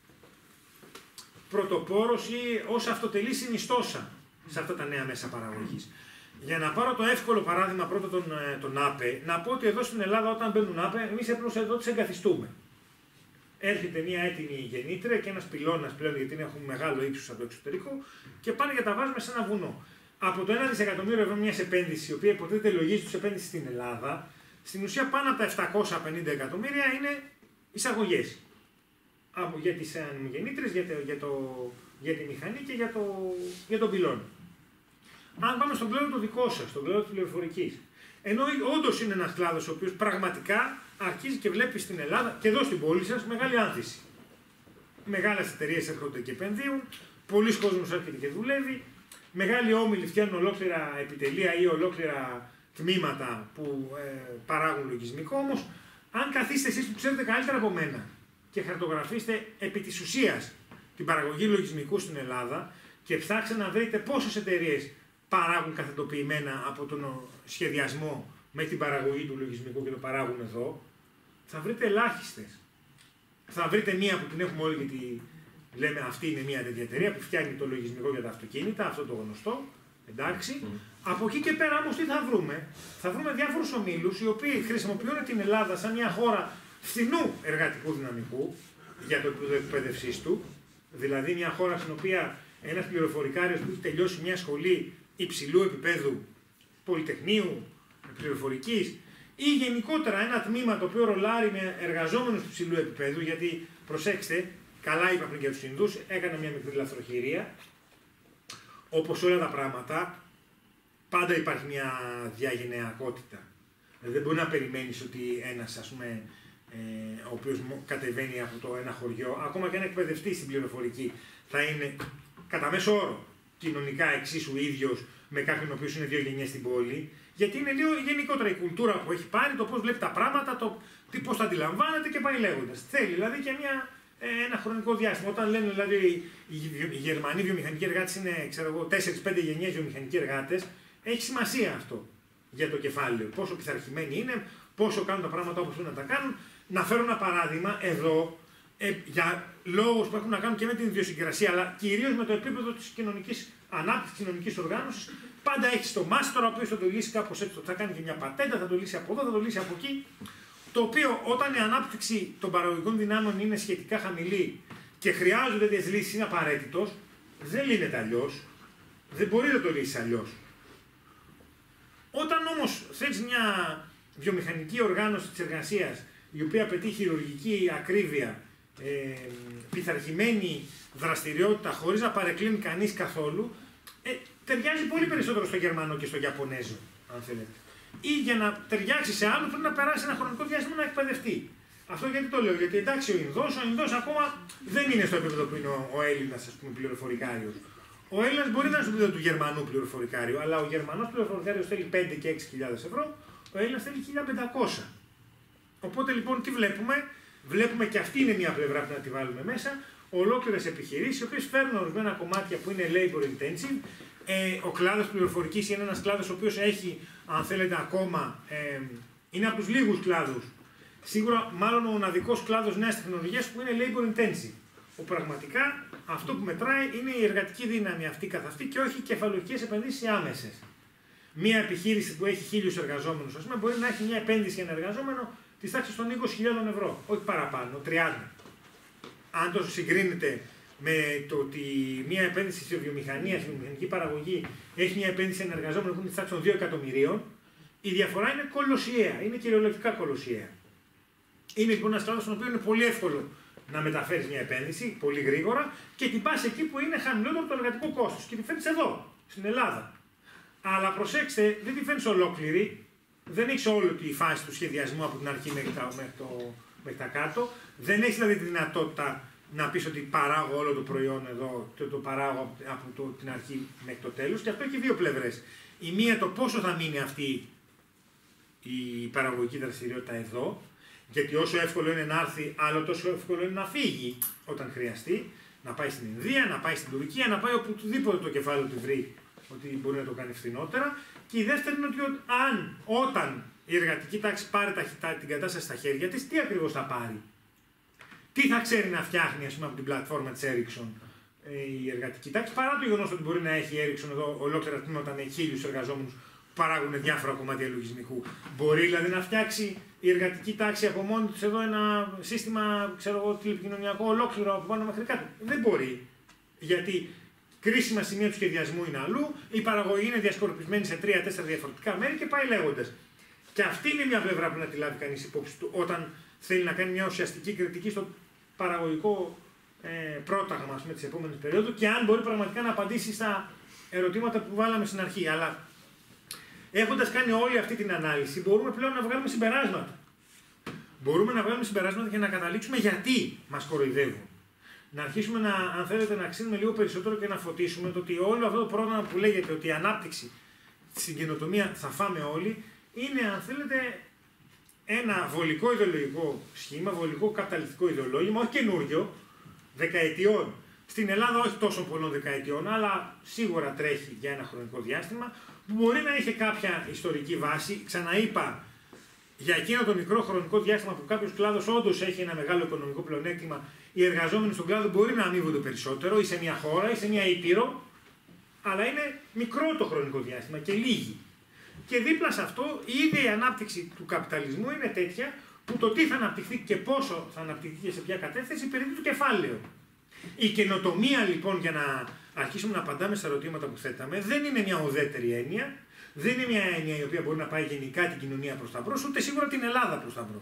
πρωτοπόρος ή ως αυτοτελή συνιστόσα σε αυτά τα νέα μέσα παραγωγής. Για να πάρω το εύκολο παράδειγμα πρώτα τον, τον ΑΠΕ, να πω ότι εδώ στην Ελλάδα όταν μπαίνουν ΑΠΕ, εμείς απλώς εδώ τις εγκαθιστούμε. Έρχεται μια έτοιμη γεννήτρια και ένας πυλώνας πλέον, γιατί έχουν μεγάλο ύψος από το εξωτερικό, και πάνε για τα βάζουμε σε ένα βουνό. Από το ένα δισεκατομμύριο ευρώ μια επένδυση, η οποία υποτίθεται λογίζει τους επένδυση στην Ελλάδα, στην ουσία πάνω από τα επτακόσια πενήντα εκατομμύρια είναι εισαγωγές. Για τις ανεμογεννήτριες, για, για, το, για τη μηχανή και για, το, για τον πυλώνα. Αν πάμε στον κλάδο το δικό σας, στον κλάδο της πληροφορικής, ενώ όντως είναι ένας κλάδος ο οποίος πραγματικά αρχίζει και βλέπει στην Ελλάδα και εδώ στην πόλη σας μεγάλη άνθηση. Μεγάλες εταιρείες έρχονται και επενδύουν, πολλοί κόσμος έρχεται και δουλεύει, μεγάλοι όμιλοι φτιάχνουν ολόκληρα επιτελεία ή ολόκληρα τμήματα που ε, παράγουν λογισμικό. Όμως, αν καθίστε εσείς που ξέρετε καλύτερα από μένα και χαρτογραφήστε επί της ουσίας την παραγωγή λογισμικού στην Ελλάδα και ψάξτε να βρείτε πόσες εταιρείες παράγουν καθετοποιημένα από τον σχεδιασμό με την παραγωγή του λογισμικού και το παράγουν εδώ, θα βρείτε ελάχιστες. Θα βρείτε μία που την έχουμε όλοι γιατί λέμε αυτή είναι μία τέτοια εταιρεία που φτιάχνει το λογισμικό για τα αυτοκίνητα, αυτό το γνωστό, εντάξει. Mm. Από εκεί και πέρα όμως τι θα βρούμε? Θα βρούμε διάφορους ομίλους οι οποίοι χρησιμοποιούν την Ελλάδα σαν μια χώρα φθηνού εργατικού δυναμικού για το επίπεδο εκπαίδευσής του, δηλαδή μια χώρα στην οποία ένας πληροφορικάριος που έχει τελειώσει μια σχολή υψηλού επίπεδου πολυτεχνείου, πληροφορικής ή γενικότερα ένα τμήμα το οποίο ρολάρει με εργαζόμενους του υψηλού επίπεδου, γιατί προσέξτε, καλά είπα πριν για τους Ινδούς, έκανα μια μικρή λαθροχειρία. όπως όλα τα πράγματα, πάντα υπάρχει μια διαγενειακότητα. Δηλαδή δεν μπορεί να περιμένεις ότι ένας, ας πούμε, ε, ο οποίος κατεβαίνει από το ένα χωριό, ακόμα και ένα εκπαιδευτή στην πληροφορική, θα είναι κατά μέσο όρο κοινωνικά εξίσου ίδιος με κάποιον ο οποίος είναι δύο γενιές στην πόλη, γιατί είναι λίγο γενικότερα η κουλτούρα που έχει πάρει, το πώς βλέπει τα πράγματα, το πώς τα αντιλαμβάνεται και πάει λέγοντας. Θέλει δηλαδή και μια, ε, ένα χρονικό διάστημα. Όταν λένε δηλαδή οι, οι Γερμανοί βιομηχανικοί εργάτες είναι, ξέρω εγώ, τέσσερις πέντε γενιές βιομηχανικοί εργάτες, έχει σημασία αυτό για το κεφάλαιο. Πόσο πειθαρχημένοι είναι, πόσο κάνουν τα πράγματα όπως πρέπει να τα κάνουν. Να φέρω ένα παράδειγμα εδώ, ε, για λόγους που έχουν να κάνουν και με την ιδιοσυγκρασία, αλλά κυρίως με το επίπεδο της κοινωνικής ανάπτυξης, κοινωνικής οργάνωσης. Πάντα έχει το μάστορα, ο οποίος θα το λύσει κάπως έτσι, θα κάνει και μια πατέντα, θα το λύσει από εδώ, θα το λύσει από εκεί. Το οποίο όταν η ανάπτυξη των παραγωγικών δυνάμεων είναι σχετικά χαμηλή και χρειάζονται τέτοιες λύσεις, είναι απαραίτητος, δεν λύνεται αλλιώς. Δεν μπορεί να το λύσει αλλιώς. Όταν όμως θέλεις μια βιομηχανική οργάνωση της εργασίας, η οποία απαιτεί χειρουργική ακρίβεια, ε, πειθαρχημένη δραστηριότητα, χωρίς να παρεκκλίνει κανείς καθόλου, ε, ταιριάζει πολύ περισσότερο στο Γερμανό και στο Ιαπωνέζο, αν θέλετε. Ή για να ταιριάξει σε άλλο πρέπει να περάσει ένα χρονικό διάστημα να εκπαιδευτεί. Αυτό γιατί το λέω, γιατί εντάξει ο Ινδός, ο Ινδός ακόμα δεν είναι στο επίπεδο που είναι ο, ο Έλληνας, ας πούμε, πληροφορικάριος. Ο Έλληνας μπορεί να είναι στο επίπεδο του Γερμανού πληροφορικάριου, αλλά ο Γερμανός πληροφορικάριος θέλει πέντε και έξι χιλιάδες ευρώ, ο Έλληνας θέλει χίλια πεντακόσια. Οπότε λοιπόν τι βλέπουμε, βλέπουμε και αυτή είναι μια πλευρά που να τη βάλουμε μέσα, ολόκληρες επιχειρήσεις, οι οποίες φέρνουν ορισμένα κομμάτια που είναι labor intensive. Ε, ο κλάδος πληροφορικής είναι ένας κλάδος ο οποίος έχει, αν θέλετε, ακόμα, ε, είναι από τους λίγους κλάδους, σίγουρα μάλλον ο μοναδικός κλάδος νέας τεχνολογίας που είναι labor intensive. Που πραγματικά αυτό που μετράει είναι η εργατική δύναμη αυτή καθ' αυτή και όχι οι κεφαλαιοχικές επενδύσεις άμεσες. Μία επιχείρηση που έχει χίλιους εργαζόμενους, ας πούμε, μπορεί να έχει μια επένδυση για ένα εργαζόμενο της τάξης των είκοσι χιλιάδων ευρώ, όχι παραπάνω, τριάντα. Αν το συγκρίνετε με το ότι μια επένδυση στη βιομηχανία, στη βιομηχανική παραγωγή, έχει μια επένδυση σε ένα εργαζόμενο που είναι της τάξης των δύο εκατομμυρίων, η διαφορά είναι κολοσιαία, είναι κυριολεκτικά κολοσιαία. Είναι λοιπόν ένας κλάδος στον οποίο είναι πολύ εύκολο να μεταφέρεις μια επένδυση πολύ γρήγορα και την πας εκεί που είναι χαμηλότερο το εργατικό κόστος. Και τη φέρνεις εδώ, στην Ελλάδα. Αλλά προσέξτε, δεν τη φέρνεις ολόκληρη, δεν έχεις όλη τη φάση του σχεδιασμού από την αρχή μέχρι τα, μέχρι το, μέχρι τα κάτω. Δεν έχεις δηλαδή τη δυνατότητα να πεις ότι παράγω όλο το προϊόν εδώ, το, το παράγω από το, την αρχή μέχρι το τέλος. Και αυτό έχει δύο πλευρές. Η μία το πόσο θα μείνει αυτή η παραγωγική δραστηριότητα εδώ. Γιατί όσο εύκολο είναι να έρθει, άλλο τόσο εύκολο είναι να φύγει όταν χρειαστεί, να πάει στην Ινδία, να πάει στην Τουρκία, να πάει οπουδήποτε το κεφάλαιο του βρει ότι μπορεί να το κάνει φθηνότερα. Και η δεύτερη είναι ότι αν, όταν η εργατική τάξη πάρει τα, την κατάσταση στα χέρια της, τι ακριβώς θα πάρει. Τι θα ξέρει να φτιάχνει, ας πούμε, από την πλατφόρμα της Ericsson η εργατική τάξη, παρά το γεγονός ότι μπορεί να έχει η Ericsson εδώ ολόκληρα τμήματα με χίλιους εργαζόμενους που παράγουν διάφορα κομμάτια λογισμικού. Μπορεί δηλαδή να φτιάξει η εργατική τάξη από μόνη της εδώ ένα σύστημα, ξέρω εγώ, τηλεπικοινωνιακό ολόκληρο από πάνω μέχρι κάτω. Δεν μπορεί. Γιατί κρίσιμα σημεία του σχεδιασμού είναι αλλού, η παραγωγή είναι διασκορπισμένη σε τρία τέσσερα διαφορετικά μέρη και πάει λέγοντας. Και αυτή είναι μια πλευρά που να τη λάβει κανείς υπόψη του όταν θέλει να κάνει μια ουσιαστική κριτική στο παραγωγικό ε, πρόταγμα, ας πούμε, της επόμενης περίοδου και αν μπορεί πραγματικά να απαντήσει στα ερωτήματα που βάλαμε στην αρχή. Αλλά έχοντας κάνει όλη αυτή την ανάλυση, μπορούμε πλέον να βγάλουμε συμπεράσματα. Μπορούμε να βγάλουμε συμπεράσματα και να καταλήξουμε γιατί μας κοροϊδεύουν. Να αρχίσουμε να, αν θέλετε, να ξύνουμε λίγο περισσότερο και να φωτίσουμε το ότι όλο αυτό το πρόγραμμα που λέγεται ότι η ανάπτυξη στην καινοτομία θα φάμε όλοι, είναι, αν θέλετε, ένα βολικό ιδεολογικό σχήμα, βολικό καταλυτικό ιδεολόγημα, όχι καινούριο, δεκαετιών. Στην Ελλάδα όχι τόσο πολλών δεκαετιών, αλλά σίγουρα τρέχει για ένα χρονικό διάστημα, που μπορεί να είχε κάποια ιστορική βάση. Ξαναείπα, για εκείνο το μικρό χρονικό διάστημα που κάποιος κλάδος όντως έχει ένα μεγάλο οικονομικό πλεονέκτημα, οι εργαζόμενοι στον κλάδο μπορεί να αμείβονται περισσότερο ή σε μια χώρα ή σε μια ήπειρο, αλλά είναι μικρό το χρονικό διάστημα και λίγοι. Και δίπλα σε αυτό, η ίδια η ανάπτυξη του καπιταλισμού είναι τέτοια που το τι θα αναπτυχθεί και πόσο θα αναπτυχθεί και σε ποια κατεύθυνση περίπου το κεφάλαιο. Η καινοτομία λοιπόν, για να αρχίσουμε να απαντάμε στα ερωτήματα που θέταμε, δεν είναι μια ουδέτερη έννοια, δεν είναι μια έννοια η οποία μπορεί να πάει γενικά την κοινωνία προς τα μπρος, ούτε σίγουρα την Ελλάδα προς τα μπρος.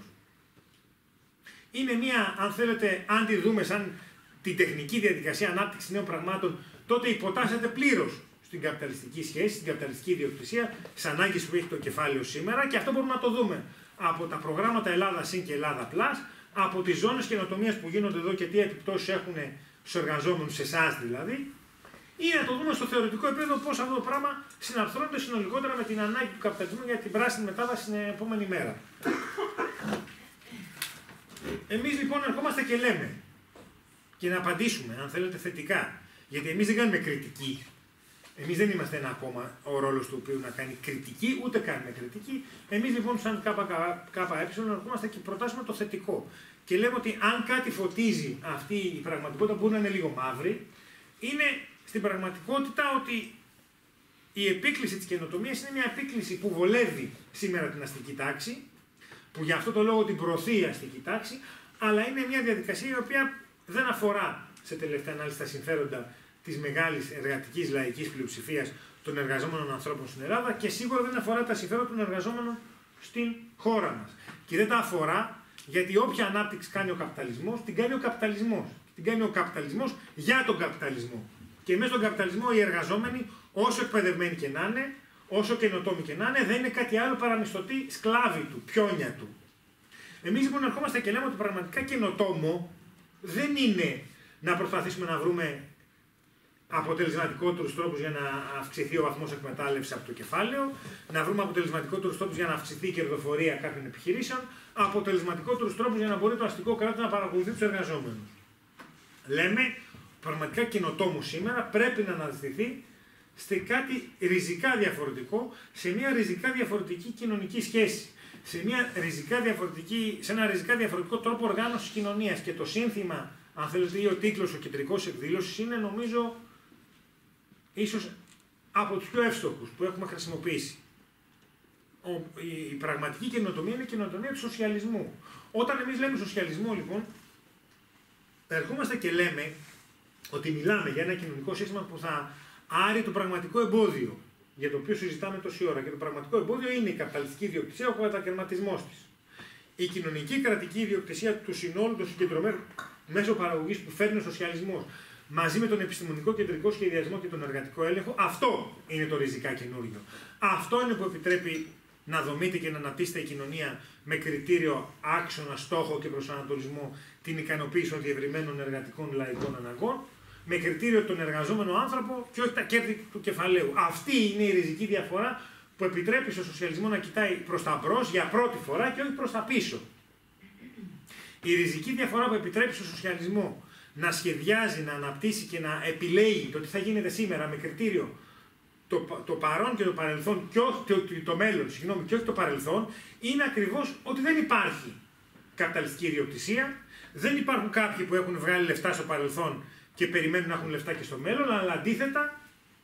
Είναι μια, αν θέλετε, αν τη δούμε σαν τη τεχνική διαδικασία ανάπτυξης νέων πραγμάτων, τότε υποτάσσεται πλήρως στην καπιταλιστική σχέση, στην καπιταλιστική ιδιοκτησία, στις ανάγκες που έχει το κεφάλαιο σήμερα και αυτό μπορούμε να το δούμε από τα προγράμματα Ελλάδα Συν και Ελλάδα Plus, από τις ζώνες καινοτομίας που γίνονται εδώ και τι επιπτώσεις έχουν στους εργαζόμενους, σε εσάς δηλαδή, ή να το δούμε στο θεωρητικό επίπεδο πώς αυτό το πράγμα συναρθρώνεται συνολικότερα με την ανάγκη του καπιταλισμού για την πράσινη μετάβαση την επόμενη μέρα. Εμείς λοιπόν ερχόμαστε και λέμε, και να απαντήσουμε, αν θέλετε, θετικά, γιατί εμείς δεν κάνουμε κριτική. Εμείς δεν είμαστε ένα κόμμα ο ρόλος του οποίου να κάνει κριτική, ούτε κάνουμε κριτική. Εμείς λοιπόν, σαν ΚΚΕ, ερχόμαστε και προτάσουμε το θετικό. Και λέμε ότι αν κάτι φωτίζει αυτή η πραγματικότητα, που μπορεί να είναι λίγο μαύρη, είναι στην πραγματικότητα ότι η επίκληση της καινοτομίας είναι μια επίκληση που βολεύει σήμερα την αστική τάξη, που για αυτό το λόγο την προωθεί η αστική τάξη, αλλά είναι μια διαδικασία η οποία δεν αφορά σε τελευταία ανάλυση τα συμφέροντα της μεγάλης εργατικής λαϊκής πλειοψηφίας των εργαζόμενων ανθρώπων στην Ελλάδα και σίγουρα δεν αφορά τα συμφέροντα των εργαζόμενων στην χώρα μας. Και δεν τα αφορά γιατί όποια ανάπτυξη κάνει ο καπιταλισμός, την κάνει ο καπιταλισμός. Την κάνει ο καπιταλισμός για τον καπιταλισμό. Και μέσα στον καπιταλισμό οι εργαζόμενοι, όσο εκπαιδευμένοι και να είναι, όσο καινοτόμοι και να είναι, δεν είναι κάτι άλλο παρά μισθωτοί σκλάβοι του, πιόνια του. Εμείς λοιπόν ερχόμαστε και λέμε ότι πραγματικά καινοτόμο δεν είναι να προσπαθήσουμε να βρούμε αποτελεσματικότερους τρόπους για να αυξηθεί ο βαθμός εκμετάλλευσης από το κεφάλαιο, να βρούμε αποτελεσματικότερους τρόπους για να αυξηθεί η κερδοφορία κάποιων επιχειρήσεων, αποτελεσματικότερους τρόπους για να μπορεί το αστικό κράτος να παρακολουθεί τους εργαζόμενους. Λέμε, πραγματικά καινοτόμο σήμερα πρέπει να αναζητηθεί σε κάτι ριζικά διαφορετικό, σε μια ριζικά διαφορετική κοινωνική σχέση, σε, μια ριζικά διαφορετική, σε ένα ριζικά διαφορετικό τρόπο οργάνωσης κοινωνίας. Και το σύνθημα, αν θέλετε, ή ο τίτλος, ο κεντρικός εκδήλωσης, είναι νομίζω ίσως από τους πιο εύστοχους που έχουμε χρησιμοποιήσει. Ο, η, η πραγματική καινοτομία είναι η καινοτομία του σοσιαλισμού. Όταν εμείς λέμε σοσιαλισμό, λοιπόν, ερχόμαστε και λέμε ότι μιλάμε για ένα κοινωνικό σύστημα που θα άρει το πραγματικό εμπόδιο, για το οποίο συζητάμε τόση ώρα. Και το πραγματικό εμπόδιο είναι η καπιταλιστική ιδιοκτησία, ο κατακαιρματισμός της. Η κοινωνική κρατική ιδιοκτησία του συνόλου των συγκεντρωμένων μέσω παραγωγής που φέρνει ο σοσιαλισμός, μαζί με τον επιστημονικό κεντρικό σχεδιασμό και τον εργατικό έλεγχο, αυτό είναι το ριζικά καινούριο. Αυτό είναι που επιτρέπει να δομείται και να αναπτύσσεται η κοινωνία με κριτήριο, άξονα, στόχο και προσανατολισμό την ικανοποίηση των διευρυμένων εργατικών λαϊκών αναγκών, με κριτήριο τον εργαζόμενο άνθρωπο και όχι τα κέρδη του κεφαλαίου. Αυτή είναι η ριζική διαφορά που επιτρέπει στο σοσιαλισμό να κοιτάει προς τα μπρος για πρώτη φορά και όχι προς τα πίσω. Η ριζική διαφορά που επιτρέπει στο σοσιαλισμό να σχεδιάζει, να αναπτύσσει και να επιλέγει το τι θα γίνεται σήμερα με κριτήριο το, το παρόν και το παρελθόν και όχι το, το, το μέλλον, συγγνώμη, και όχι το παρελθόν, είναι ακριβώς ότι δεν υπάρχει καπιταλιστική ιδιοκτησία, δεν υπάρχουν κάποιοι που έχουν βγάλει λεφτά στο παρελθόν και περιμένουν να έχουν λεφτά και στο μέλλον, αλλά αντίθετα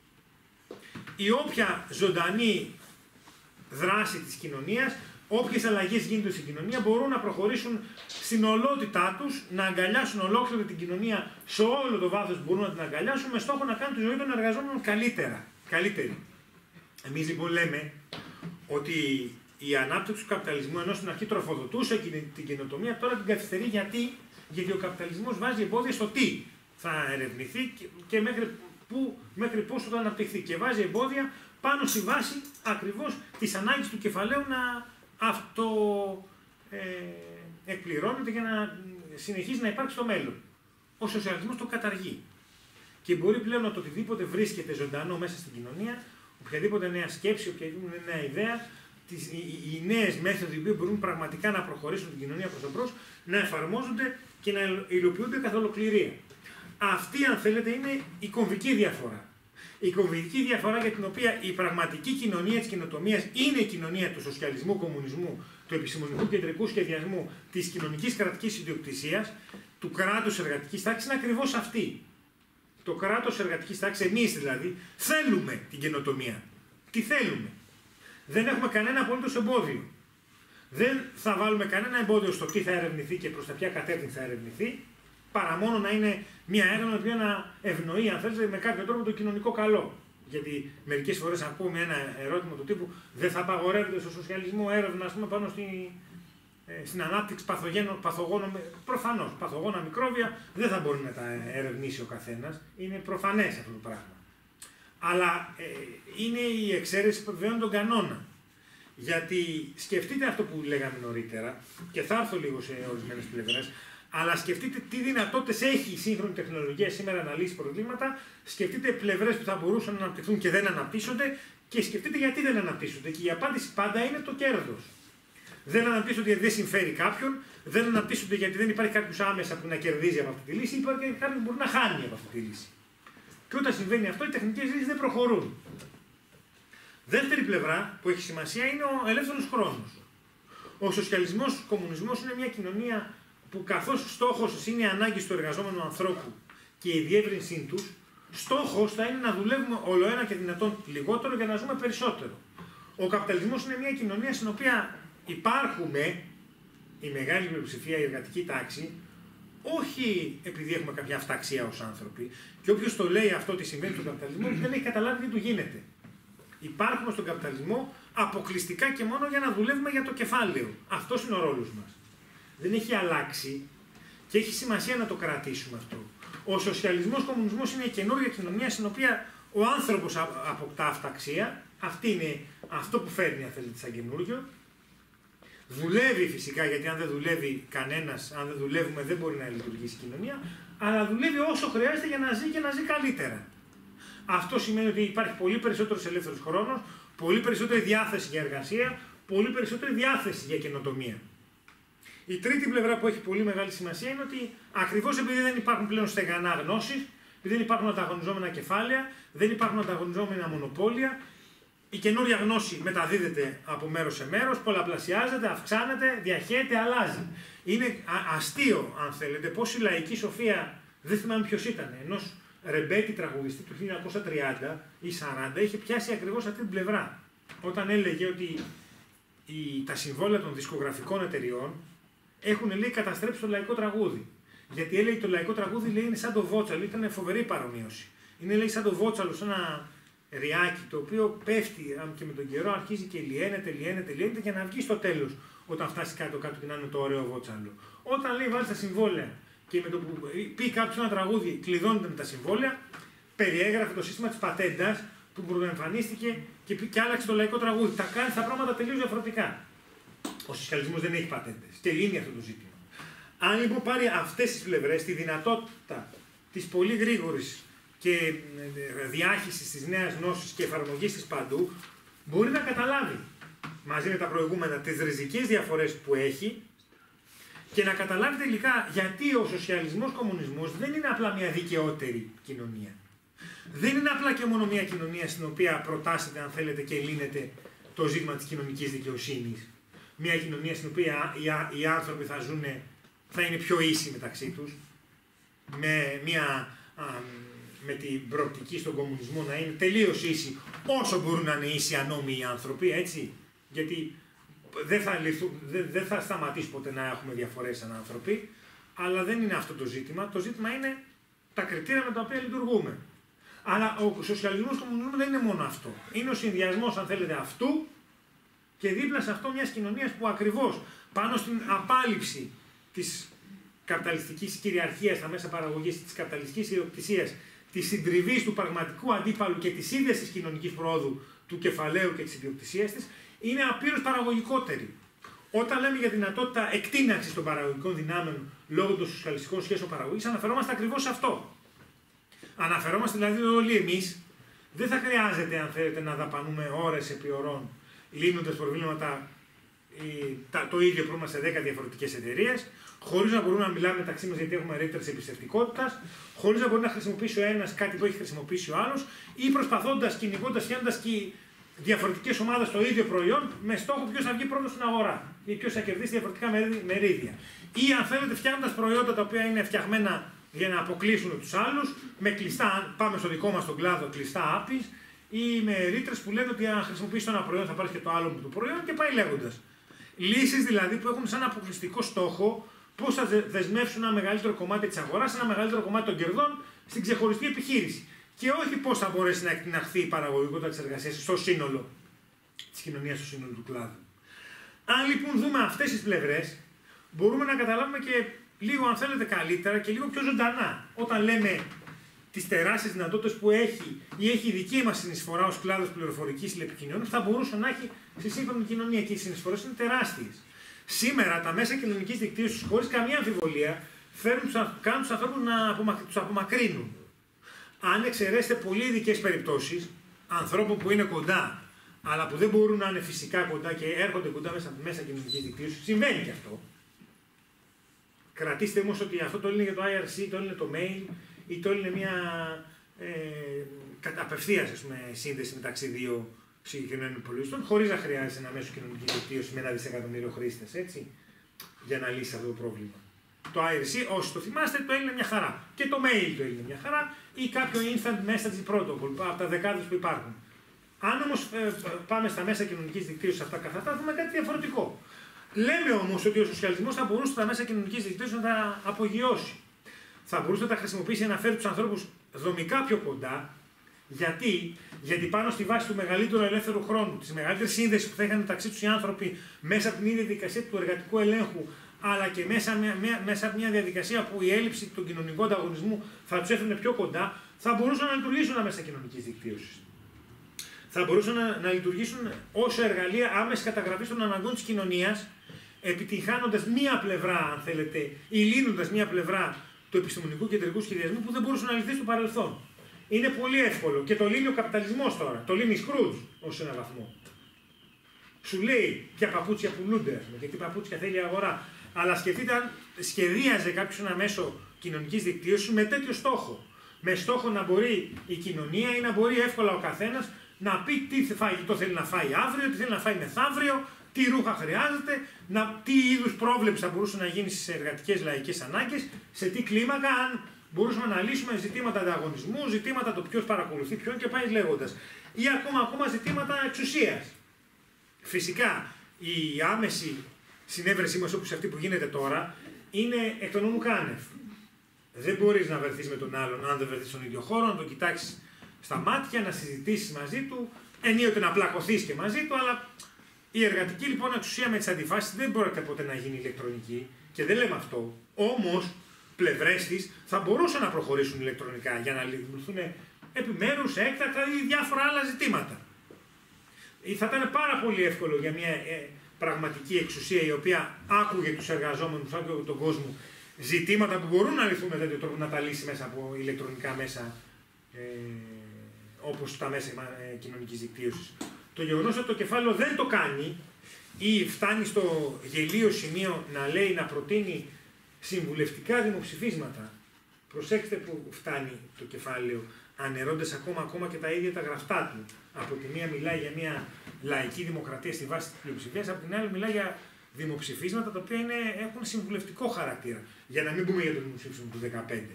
η όποια ζωντανή δράση της κοινωνίας, όποιες αλλαγές γίνονται στην κοινωνία μπορούν να προχωρήσουν στην ολότητά τους, να αγκαλιάσουν ολόκληρη την κοινωνία σε όλο το βάθος που μπορούν να την αγκαλιάσουν, με στόχο να κάνουν τη ζωή των εργαζόμενων καλύτερα, καλύτερη. Εμείς λοιπόν λέμε ότι η ανάπτυξη του καπιταλισμού, ενώ στην αρχή τροφοδοτούσε την καινοτομία, τώρα την καθυστερεί. Γιατί? Γιατί ο καπιταλισμός βάζει εμπόδια στο τι θα ερευνηθεί και μέχρι πού, μέχρι πόσο θα αναπτυχθεί. Και βάζει εμπόδια πάνω στη βάση ακριβώς της ανάγκης του κεφαλαίου να αυτό ε, εκπληρώνεται και να συνεχίζει να υπάρχει στο μέλλον. Ο σοσιαλισμός το καταργεί. Και μπορεί πλέον ότι οτιδήποτε βρίσκεται ζωντανό μέσα στην κοινωνία, οποιαδήποτε νέα σκέψη, οποιαδήποτε νέα ιδέα, τις, οι, οι νέες μέθοδοι που μπορούν πραγματικά να προχωρήσουν την κοινωνία προς τον μπρος, να εφαρμόζονται και να υλοποιούνται καθ' ολοκληρία. Αυτή, αν θέλετε, είναι η κομβική διαφορά. Η κομβική διαφορά για την οποία η πραγματική κοινωνία της καινοτομίας είναι η κοινωνία του σοσιαλισμού, κομμουνισμού, του επιστημονικού κεντρικού σχεδιασμού, της κοινωνικής κρατικής ιδιοκτησίας, του κράτους εργατικής τάξης, είναι ακριβώς αυτή. Το κράτος εργατικής τάξης, εμείς δηλαδή, θέλουμε την καινοτομία. Τι θέλουμε? Δεν έχουμε κανένα απολύτως εμπόδιο. Δεν θα βάλουμε κανένα εμπόδιο στο τι θα ερευνηθεί και προς τα ποια κατεύθυνση θα ερευνηθεί, παρά μόνο να είναι μια έρευνα που να ευνοεί, αν θέλετε, με κάποιο τρόπο το κοινωνικό καλό. Γιατί μερικές φορές ακούμε ένα ερώτημα του τύπου δεν θα απαγορεύεται στο σοσιαλισμό έρευνα, ας πούμε, πάνω στη, ε, στην ανάπτυξη παθογόνων. Προφανώς, παθογόνα μικρόβια δεν θα μπορεί να τα ερευνήσει ο καθένας. Είναι προφανές αυτό το πράγμα. Αλλά ε, είναι η εξαίρεση που επιβεβαιώνει τον κανόνα. Γιατί σκεφτείτε αυτό που λέγαμε νωρίτερα, και θα έρθω λίγο σε ορισμένες πλευρές, αλλά σκεφτείτε τι δυνατότητες έχει η σύγχρονη τεχνολογία σήμερα να λύσει προβλήματα, σκεφτείτε πλευρές που θα μπορούσαν να αναπτυχθούν και δεν αναπτύσσονται, και σκεφτείτε γιατί δεν αναπτύσσονται. Και η απάντηση πάντα είναι το κέρδος. Δεν αναπτύσσονται γιατί δεν συμφέρει κάποιον, δεν αναπτύσσονται γιατί δεν υπάρχει κάποιο άμεσα που να κερδίζει από αυτή τη λύση, υπάρχει κάποιο που μπορεί να χάνει από αυτή τη λύση. Και όταν συμβαίνει αυτό, οι τεχνικές λύσεις δεν προχωρούν. Δεύτερη πλευρά που έχει σημασία είναι ο ελεύθερος χρόνος. Ο σοσιαλισμός, ο κομμουνισμός είναι μια κοινωνία που καθώς στόχος είναι η ανάγκη του εργαζόμενου ανθρώπου και η διεύρυνσή τους, στόχος θα είναι να δουλεύουμε όλο ένα και δυνατόν λιγότερο για να ζούμε περισσότερο. Ο καπιταλισμός είναι μια κοινωνία στην οποία υπάρχουμε, η μεγάλη πλειοψηφία, η εργατική τάξη, όχι επειδή έχουμε κάποια αυταξία ως άνθρωποι, και όποιος το λέει αυτό ότι συμβαίνει στον καπιταλισμό, δεν έχει καταλάβει τι του γίνεται. Υπάρχουμε στον καπιταλισμό αποκλειστικά και μόνο για να δουλεύουμε για το κεφάλαιο. Αυτός είναι ο ρόλος μας. Δεν έχει αλλάξει και έχει σημασία να το κρατήσουμε αυτό. Ο σοσιαλισμός, ο κομμουνισμός είναι η καινούργια κοινωνία στην οποία ο άνθρωπος αποκτά αυταξία. Αυτή είναι αυτό που φέρνει, αν θέλετε, σαν καινούργιο. Δουλεύει φυσικά, γιατί αν δεν δουλεύει κανένας, αν δεν δουλεύουμε, δεν μπορεί να λειτουργήσει η κοινωνία, αλλά δουλεύει όσο χρειάζεται για να ζει και να ζει καλύτερα. Αυτό σημαίνει ότι υπάρχει πολύ περισσότερος ελεύθερος χρόνος, πολύ περισσότερη διάθεση για εργασία, πολύ περισσότερη διάθεση για καινοτομία. Η τρίτη πλευρά που έχει πολύ μεγάλη σημασία είναι ότι ακριβώς επειδή δεν υπάρχουν πλέον στεγανά γνώσης, επειδή δεν υπάρχουν ανταγωνιζόμενα κεφάλαια, δεν υπάρχουν ανταγωνιζόμενα μονοπόλια, η καινούρια γνώση μεταδίδεται από μέρος σε μέρος, πολλαπλασιάζεται, αυξάνεται, διαχέεται, αλλάζει. Είναι αστείο, αν θέλετε, πως η λαϊκή σοφία, δεν θυμάμαι ποιος ήταν, ενός Ρεμπέτη τραγουδιστή του χίλια εννιακόσια τριάντα ή σαράντα, είχε πιάσει ακριβώς αυτή την πλευρά. Όταν έλεγε ότι οι, τα συμβόλαια των δισκογραφικών εταιριών έχουν, λέει, καταστρέψει το λαϊκό τραγούδι. Γιατί έλεγε το λαϊκό τραγούδι, λέει, είναι σαν το βότσαλο, ήταν φοβερή παρομοίωση. Είναι, λέει, σαν το βότσαλο, σαν ένα ριάκι το οποίο πέφτει και με τον καιρό αρχίζει και λιένεται, λιένεται, λιένεται για να βγει στο τέλος όταν φτάσει κάτω κάτω και να είναι το ωραίο βότσαλο. Όταν, λέει, βάλει τα συμβόλαια και με το που πει κάποιο ένα τραγούδι κλειδώνεται με τα συμβόλαια, περιέγραφε το σύστημα της πατέντας που πρωτοεμφανίστηκε και, και άλλαξε το λαϊκό τραγούδι. Τα κάνει τα πράγματα τελείως διαφορετικά. Ο σοσιαλισμός δεν έχει πατέντες και λύνει αυτό το ζήτημα. Αν λοιπόν πάρει αυτές τις πλευρές, τη δυνατότητα της πολύ γρήγορης και διάχυσης της νέας γνώσης και εφαρμογής της παντού, μπορεί να καταλάβει μαζί με τα προηγούμενα τις ριζικές διαφορές που έχει και να καταλάβει τελικά γιατί ο σοσιαλισμός, κομμουνισμός δεν είναι απλά μια δικαιότερη κοινωνία. Δεν είναι απλά και μόνο μια κοινωνία στην οποία προτάσσεται, αν θέλετε, και λύνεται το ζήτημα της κοινωνικής δικαιοσύνης. Μια κοινωνία στην οποία οι άνθρωποι θα ζουν, θα είναι πιο ίσοι μεταξύ τους, με, μια, α, με την προοπτική στον κομμουνισμό να είναι τελείως ίσοι, όσο μπορούν να είναι ίσοι ανώμοι οι άνθρωποι, έτσι. Γιατί δεν θα, δεν, δεν θα σταματήσει ποτέ να έχουμε διαφορές σαν άνθρωποι, αλλά δεν είναι αυτό το ζήτημα. Το ζήτημα είναι τα κριτήρια με τα οποία λειτουργούμε. Αλλά ο σοσιαλισμός, ο κομμουνισμός δεν είναι μόνο αυτό. Είναι ο συνδυασμός, αν θέλετε, αυτού και δίπλα σε αυτό μιας κοινωνίας που ακριβώς πάνω στην απάλληψη της καπιταλιστικής κυριαρχίας στα μέσα παραγωγής, της καπιταλιστικής ιδιοκτησίας, της συντριβής του πραγματικού αντίπαλου και της ίδιας της κοινωνικής προόδου του κεφαλαίου και της ιδιοκτησίας της, είναι απείρως παραγωγικότερη. Όταν λέμε για δυνατότητα εκτείναξης των παραγωγικών δυνάμεων λόγω των σοσιαλιστικών σχέσεων παραγωγής, αναφερόμαστε ακριβώς σε αυτό. Αναφερόμαστε δηλαδή ότι όλοι εμείς δεν θα χρειάζεται, αν θέλετε, να δαπανούμε ώρες επί ωρών λύνοντας προβλήματα το ίδιο πρόβλημα σε δέκα διαφορετικές εταιρείες, χωρίς να μπορούμε να μιλάμε μεταξύ μας γιατί έχουμε ρήτρες εμπιστευτικότητας, χωρίς να μπορεί να χρησιμοποιήσει ο ένας κάτι που έχει χρησιμοποιήσει ο άλλος, ή προσπαθώντας, κυνηγώντας, φτιάχνοντας και διαφορετικές ομάδες στο ίδιο προϊόν με στόχο ποιος θα βγει πρώτος στην αγορά ή ποιος θα κερδίσει διαφορετικά μερίδια. Ή αν θέλετε, φτιάχνοντας προϊόντα τα οποία είναι φτιαγμένα για να αποκλείσουν τους άλλους, με κλειστά, πάμε στο δικό μας τον κλάδο, κλειστά άπης, ή με ρήτρες που λένε ότι αν χρησιμοποιήσει το ένα προϊόν θα πάρει και το άλλο με το προϊόν και πάει λέγοντας. Λύσεις δηλαδή που έχουν σαν αποκλειστικό στόχο πώς θα δεσμεύσουν ένα μεγαλύτερο κομμάτι της αγοράς, ένα μεγαλύτερο κομμάτι των κερδών στην ξεχωριστή επιχείρηση. Και όχι πώς θα μπορέσει να εκτιναχθεί η παραγωγικότητα της εργασίας στο σύνολο της κοινωνίας, στο σύνολο του κλάδου. Αν λοιπόν δούμε αυτές τις πλευρές, μπορούμε να καταλάβουμε και λίγο, αν θέλετε, καλύτερα και λίγο πιο ζωντανά. Όταν λέμε τις τεράστιες δυνατότητες που έχει ή έχει η δική μας συνεισφορά ως κλάδος πληροφορικής τηλεπικοινωνιών που θα μπορούσε να έχει στη σύγχρονη κοινωνία και οι συνεισφορές είναι τεράστιες. Σήμερα τα μέσα κοινωνικής δικτύωσης, χωρίς καμία αμφιβολία, φέρνουν, κάνουν τους ανθρώπους να απομακ, τους απομακρύνουν. Αν εξαιρέσετε πολύ ειδικές περιπτώσεις ανθρώπων που είναι κοντά, αλλά που δεν μπορούν να είναι φυσικά κοντά και έρχονται κοντά μέσα από μέσα κοινωνικής δικτύωσης, συμβαίνει και αυτό. Κρατήστε όμως ότι αυτό το λένε για το άι αρ σι, το λένε το mail ή το λένε μια ε, απευθείας ας πούμε, σύνδεση μεταξύ δύο συγκεκριμένων υπολογιστών, χωρίς να χρειάζεται ένα μέσο κοινωνική δικτύωση με ένα δισεκατομμύριο χρήστες, έτσι, για να λύσει αυτό το πρόβλημα. Το άι αρ σι, όσοι το θυμάστε, το έλυνε μια χαρά. Και το mail το έλυνε μια χαρά ή κάποιο instant message protocol από τα δεκάδες που υπάρχουν. Αν όμως ε, πάμε στα μέσα κοινωνικής δικτύωσης αυτά καθ' αυτά, δούμε κάτι διαφορετικό. Λέμε όμως ότι ο σοσιαλισμός θα μπορούσε τα μέσα κοινωνικής δικτύωσης να τα απογειώσει. Θα μπορούσε να τα χρησιμοποιήσει για να φέρει τους ανθρώπους δομικά πιο κοντά. Γιατί? Γιατί πάνω στη βάση του μεγαλύτερου ελεύθερου χρόνου, της μεγαλύτερης σύνδεσης που θα είχαν μεταξύ τους οι άνθρωποι μέσα από την ίδια διαδικασία του εργατικού ελέγχου, αλλά και μέσα, μια, μια, μέσα από μια διαδικασία που η έλλειψη του κοινωνικού ανταγωνισμού θα τους έφερνε πιο κοντά, θα μπορούσαν να λειτουργήσουν τα μέσα κοινωνικής δικτύωσης. Θα μπορούσαν να, να λειτουργήσουν ως εργαλεία άμεσης καταγραφής των αναγκών της κοινωνίας, επιτυγχάνοντας μία πλευρά, αν θέλετε, ή λύνοντας μία πλευρά του επιστημονικού κεντρικού σχεδιασμού που δεν μπορούσε να λυθεί στο παρελθόν. Είναι πολύ εύκολο και το λύνει ο καπιταλισμός τώρα. Το λύνει η Σκρούτζ ως έναν βαθμό. Σου λέει ποια παπούτσια πουλούνται και τι παπούτσια θέλει η αγορά. Αλλά σκεφτείτε αν σχεδίαζε κάποιος ένα μέσο κοινωνικής δικτύωσης με τέτοιο στόχο. Με στόχο να μπορεί η κοινωνία ή να μπορεί εύκολα ο καθένας να πει τι φαγητό θέλει να φάει αύριο, τι θέλει να φάει μεθαύριο, τι ρούχα χρειάζεται, να, τι είδους πρόβλεψη θα μπορούσε να γίνει στις εργατικές λαϊκές ανάγκες, σε τι κλίμακα, αν μπορούσαμε να λύσουμε ζητήματα ανταγωνισμού, ζητήματα το ποιος παρακολουθεί ποιον και πάει λέγοντας. Ή ακόμα, ακόμα ζητήματα εξουσίας. Φυσικά, η άμεση συνέβρεσή μας όπως αυτή που γίνεται τώρα είναι εκ των όνου κάνευ. Δεν μπορείς να βρεθείς με τον άλλον αν δεν βρεθείς στον ίδιο χώρο, να τον κοιτάξεις στα μάτια, να συζητήσεις μαζί του, ενίοτε να πλακωθείς και μαζί του, αλλά η εργατική λοιπόν εξουσία με τις αντιφάσεις δεν μπορεί ποτέ να γίνει ηλεκτρονική και δεν λέμε αυτό. Όμως, πλευρές της θα μπορούσαν να προχωρήσουν ηλεκτρονικά για να λειτουργούν επιμέρους, έκτακτα ή διάφορα άλλα ζητήματα. Θα ήταν πάρα πολύ εύκολο για μια ε, πραγματική εξουσία η οποία άκουγε τους εργαζόμενους, άκουγε τον κόσμο, ζητήματα που μπορούν να λυθούν με τέτοιο τρόπο να τα λύσει μέσα από ηλεκτρονικά μέσα, ε, όπως τα μέσα ε, κοινωνικής δικτύωσης. Το γεγονός ότι το κεφάλαιο δεν το κάνει ή φτάνει στο γελίο σημείο να λέει, να προτείνει συμβουλευτικά δημοψηφίσματα. Προσέξτε που φτάνει το κεφάλαιο, ανερώντας ακόμα, ακόμα και τα ίδια τα γραφτά του. Από τη μία μιλάει για μια λαϊκή δημοκρατία στη βάση της πλειοψηφίας, από την άλλη μιλάει για δημοψηφίσματα τα οποία είναι, έχουν συμβουλευτικό χαρακτήρα. Για να μην πούμε για το δημοψήφισμα του δεκαπέντε.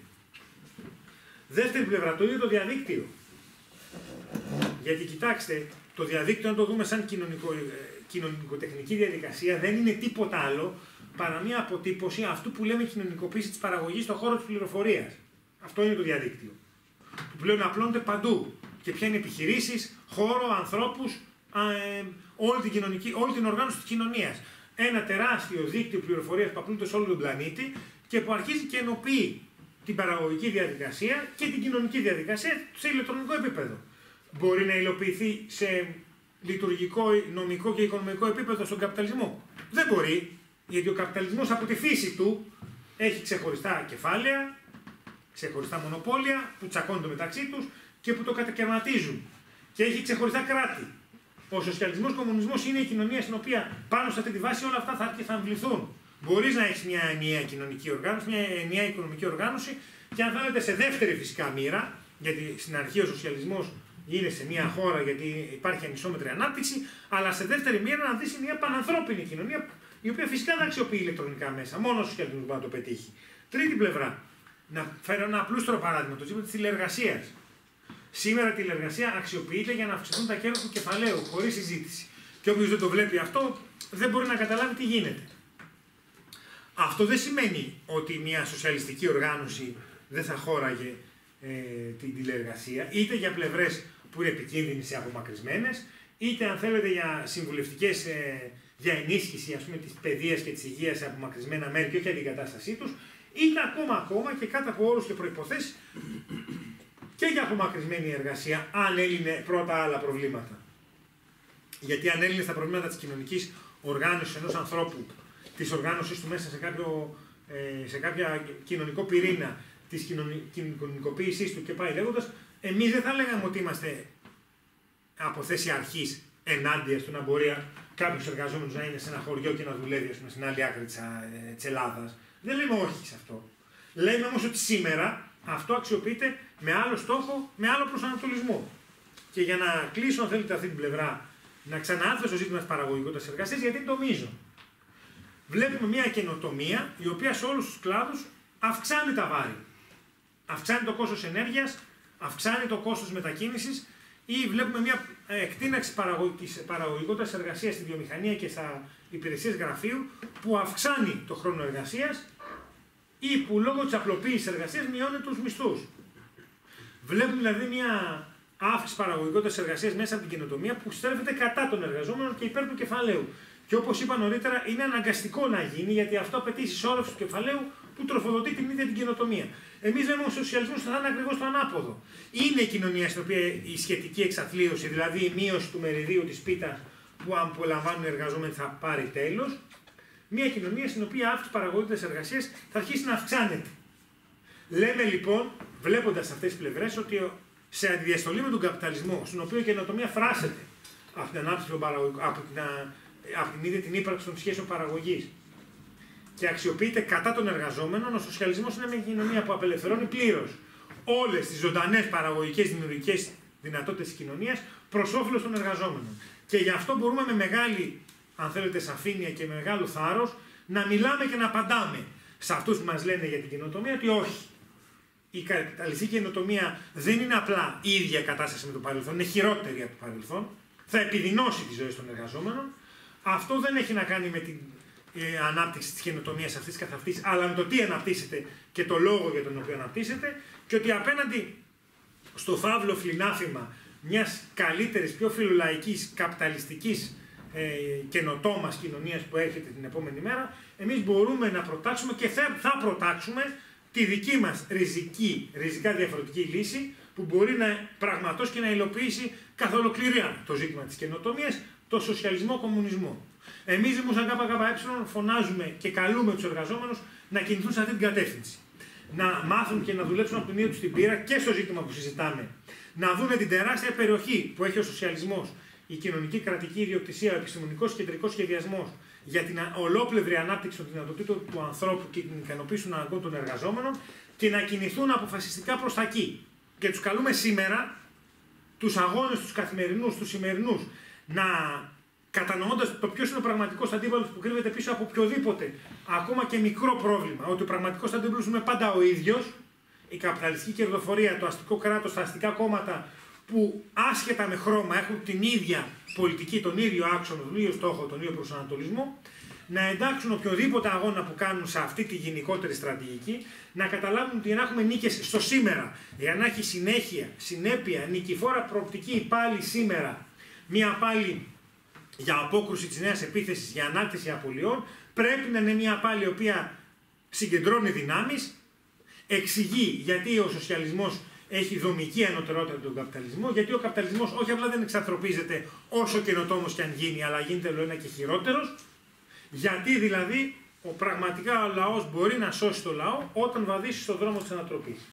Δεύτερη πλευρά, το ίδιο το διαδίκτυο. Γιατί κοιτάξτε, το διαδίκτυο, αν το δούμε σαν κοινωνικο, κοινωνικοτεχνική διαδικασία, δεν είναι τίποτα άλλο παρά μια αποτύπωση αυτού που λέμε κοινωνικοποίηση της παραγωγής στον χώρο της πληροφορίας. Αυτό είναι το διαδίκτυο. Που πλέον απλώνεται παντού. Και ποια είναι επιχειρήσεις, χώρο, ανθρώπους, ε, όλη, την κοινωνική, όλη την οργάνωση της κοινωνίας. Ένα τεράστιο δίκτυο πληροφορίας που απλούνται σε όλο τον πλανήτη και που αρχίζει και ενοποιεί την παραγωγική διαδικασία και την κοινωνική διαδικασία σε ηλεκτρονικό επίπεδο. Μπορεί να υλοποιηθεί σε λειτουργικό, νομικό και οικονομικό επίπεδο στον καπιταλισμό. Δεν μπορεί. Γιατί ο καπιταλισμός από τη φύση του έχει ξεχωριστά κεφάλαια, ξεχωριστά μονοπόλια που τσακώνονται μεταξύ τους και που το κατακαιρματίζουν. Και έχει ξεχωριστά κράτη. Ο σοσιαλισμός, ο κομμουνισμός είναι η κοινωνία στην οποία πάνω σε αυτή τη βάση όλα αυτά θα, θα αμβληθούν. Μπορείς να έχεις μια ενιαία κοινωνική οργάνωση, μια ενιαία οικονομική οργάνωση και αν θέλετε σε δεύτερη φυσικά μοίρα, γιατί στην αρχή ο σοσιαλισμός είναι σε μια χώρα γιατί υπάρχει ανισόμετρη ανάπτυξη, αλλά σε δεύτερη μοίρα να δεις μια πανανθρώπινη κοινωνία η οποία φυσικά δεν αξιοποιεί ηλεκτρονικά μέσα. Μόνο ο σοσιαλισμός μπορεί να το πετύχει. Τρίτη πλευρά. Να φέρω ένα απλούστερο παράδειγμα, το ζήτημα της τηλεεργασίας. Σήμερα η τηλεεργασία αξιοποιείται για να αυξηθούν τα κέρδη του κεφαλαίου, χωρίς συζήτηση. Και όποιος δεν το βλέπει αυτό, δεν μπορεί να καταλάβει τι γίνεται. Αυτό δεν σημαίνει ότι μια σοσιαλιστική οργάνωση δεν θα χώραγε ε, την τηλεεργασία, είτε για πλευρές που είναι επικίνδυνες ή απομακρυσμένες, είτε αν θέλετε για συμβουλευτικές, ε, για ενίσχυση ας πούμε, της παιδείας και της υγείας σε απομακρυσμένα μέρη και όχι αντικατάστασή τους, είτε ακόμα ακόμα και κάτω από όρους και προϋποθέσεις και για απομακρυσμένη εργασία, αν έλυνε πρώτα άλλα προβλήματα. Γιατί αν έλυνε στα προβλήματα της κοινωνικής οργάνωσης ενός ανθρώπου, της οργάνωσης του μέσα σε, κάποιο, ε, σε κάποια κοινωνικό πυρήνα, της κοινωνικοποίησής του και πάει λέγοντας, εμείς δεν θα λέγαμε ότι είμαστε από θέση αρχής ενάντια στο να μπορεί κάποιος εργαζόμενος να είναι σε ένα χωριό και να δουλεύει, ας πούμε, στην άλλη άκρη της Ελλάδας. Δεν λέμε όχι σε αυτό. Λέμε όμως ότι σήμερα αυτό αξιοποιείται με άλλο στόχο, με άλλο προσανατολισμό. Και για να κλείσω, αν θέλετε, αυτή την πλευρά, να ξανάρθω στο ζήτημα της παραγωγικότητας εργασίας, γιατί είναι το μείζον. Βλέπουμε μια καινοτομία η οποία σε όλους τους κλάδους αυξάνει τα βάρη. Αυξάνει το κόστος ενέργειας, αυξάνει το κόστος μετακίνησης, ή βλέπουμε μια εκτείναξη της παραγωγικότητας εργασίας στη βιομηχανία και στα υπηρεσίες γραφείου που αυξάνει το χρόνο εργασίας ή που λόγω της απλοποίησης εργασίας μειώνει τους μισθούς. Βλέπουμε δηλαδή μια αύξηση παραγωγικότητας εργασίας μέσα από την καινοτομία που στρέφεται κατά των εργαζόμενων και υπέρ του κεφαλαίου. Και όπως είπα νωρίτερα, είναι αναγκαστικό να γίνει γιατί αυτό απαιτεί συσσόρευση του κεφαλαίου που τροφοδοτεί την ίδια την καινοτομία. Εμείς λέμε ότι ο σοσιαλισμός θα είναι ακριβώς το ανάποδο. Είναι η κοινωνία στην οποία η σχετική εξαθλίωση, δηλαδή η μείωση του μεριδίου της πίτας που απολαμβάνουν οι εργαζόμενοι θα πάρει τέλος. Μια κοινωνία στην οποία η αύξηση παραγωγικότητας εργασίας θα αρχίσει να αυξάνεται. Λέμε λοιπόν, βλέποντας αυτές τις πλευρές, ότι σε αντιδιαστολή με τον καπιταλισμό, στον οποίο η καινοτομία φράσεται από την ανάπτυξη των παραγωγικών, από την, από την ίδια την ύπαρξη των σχέσεων παραγωγής και αξιοποιείται κατά των εργαζόμενων, ο σοσιαλισμός είναι μια κοινωνία που απελευθερώνει πλήρως όλες τις ζωντανές παραγωγικές δημιουργικές δυνατότητες της κοινωνίας προς όφελος των εργαζόμενων. Και γι' αυτό μπορούμε με μεγάλη, αν θέλετε, σαφήνεια και με μεγάλο θάρρος να μιλάμε και να απαντάμε σε αυτούς που μας λένε για την καινοτομία ότι όχι. Η καπιταλιστική καινοτομία δεν είναι απλά η ίδια κατάσταση με το παρελθόν, είναι χειρότερη από το παρελθόν, θα επιδεινώσει τη ζωή των εργαζόμενων. Αυτό δεν έχει να κάνει με την ε, ανάπτυξη της καινοτομίας αυτής καθ' αυτής, αλλά με το τι αναπτύσσεται και το λόγο για τον οποίο αναπτύσσεται, και ότι απέναντι στο φαύλο φλινάφημα μιας καλύτερης, πιο φιλολαϊκής, καπιταλιστικής ε, καινοτόμας κοινωνίας που έρχεται την επόμενη μέρα, εμείς μπορούμε να προτάξουμε και θα, θα προτάξουμε τη δική μας ριζική, ριζικά διαφορετική λύση που μπορεί να πραγματώσει και να υλοποιήσει καθ' ολοκληρία το ζήτημα της καινοτομίας, το σοσιαλισμό-κομμουνισμό. Εμείς όμως σαν ΚΚΕ φωνάζουμε και καλούμε τους εργαζόμενους να κινηθούν σε αυτή την κατεύθυνση. Να μάθουν και να δουλέψουν από την ίδια τους την πείρα και στο ζήτημα που συζητάμε. Να δουν την τεράστια περιοχή που έχει ο σοσιαλισμός, η κοινωνική κρατική ιδιοκτησία, ο επιστημονικός και κεντρικός σχεδιασμός για την ολόπλευρη ανάπτυξη των δυνατοτήτων του ανθρώπου και την ικανοποίηση των αναγκών των εργαζόμενων και να κινηθούν αποφασιστικά προς τα εκεί. Και τους καλούμε σήμερα, τους αγώνες, τους καθημερινούς, τους σημερινούς, να κατανοώντας το ποιος είναι ο πραγματικός αντίπαλος που κρύβεται πίσω από οποιοδήποτε, ακόμα και μικρό πρόβλημα, ότι ο πραγματικός αντίπαλος είναι πάντα ο ίδιος, η καπιταλιστική κερδοφορία, το αστικό κράτος, τα αστικά κόμματα που άσχετα με χρώμα έχουν την ίδια πολιτική, τον ίδιο άξονα, τον ίδιο στόχο, τον ίδιο προσανατολισμό, να εντάξουν οποιοδήποτε αγώνα που κάνουν σε αυτή τη γενικότερη στρατηγική, να καταλάβουν ότι για να έχουμε νίκες στο σήμερα, για να έχει συνέχεια, συνέπεια, νικηφόρα προοπτική πάλι σήμερα, μία πάλι για απόκρουση της νέας επίθεσης, για ανάκτηση απολειών, πρέπει να είναι μία πάλι η οποία συγκεντρώνει δυνάμεις, εξηγεί γιατί ο σοσιαλισμός έχει δομική ανωτερότητα από τον καπιταλισμό, γιατί ο καπιταλισμός όχι απλά δεν εξανθρωπίζεται όσο καινοτόμος και αν γίνει, αλλά γίνεται όλο ένα και χειρότερος, γιατί δηλαδή ο πραγματικά ο λαός μπορεί να σώσει το λαό όταν βαδίσει στον δρόμο της ανατροπής.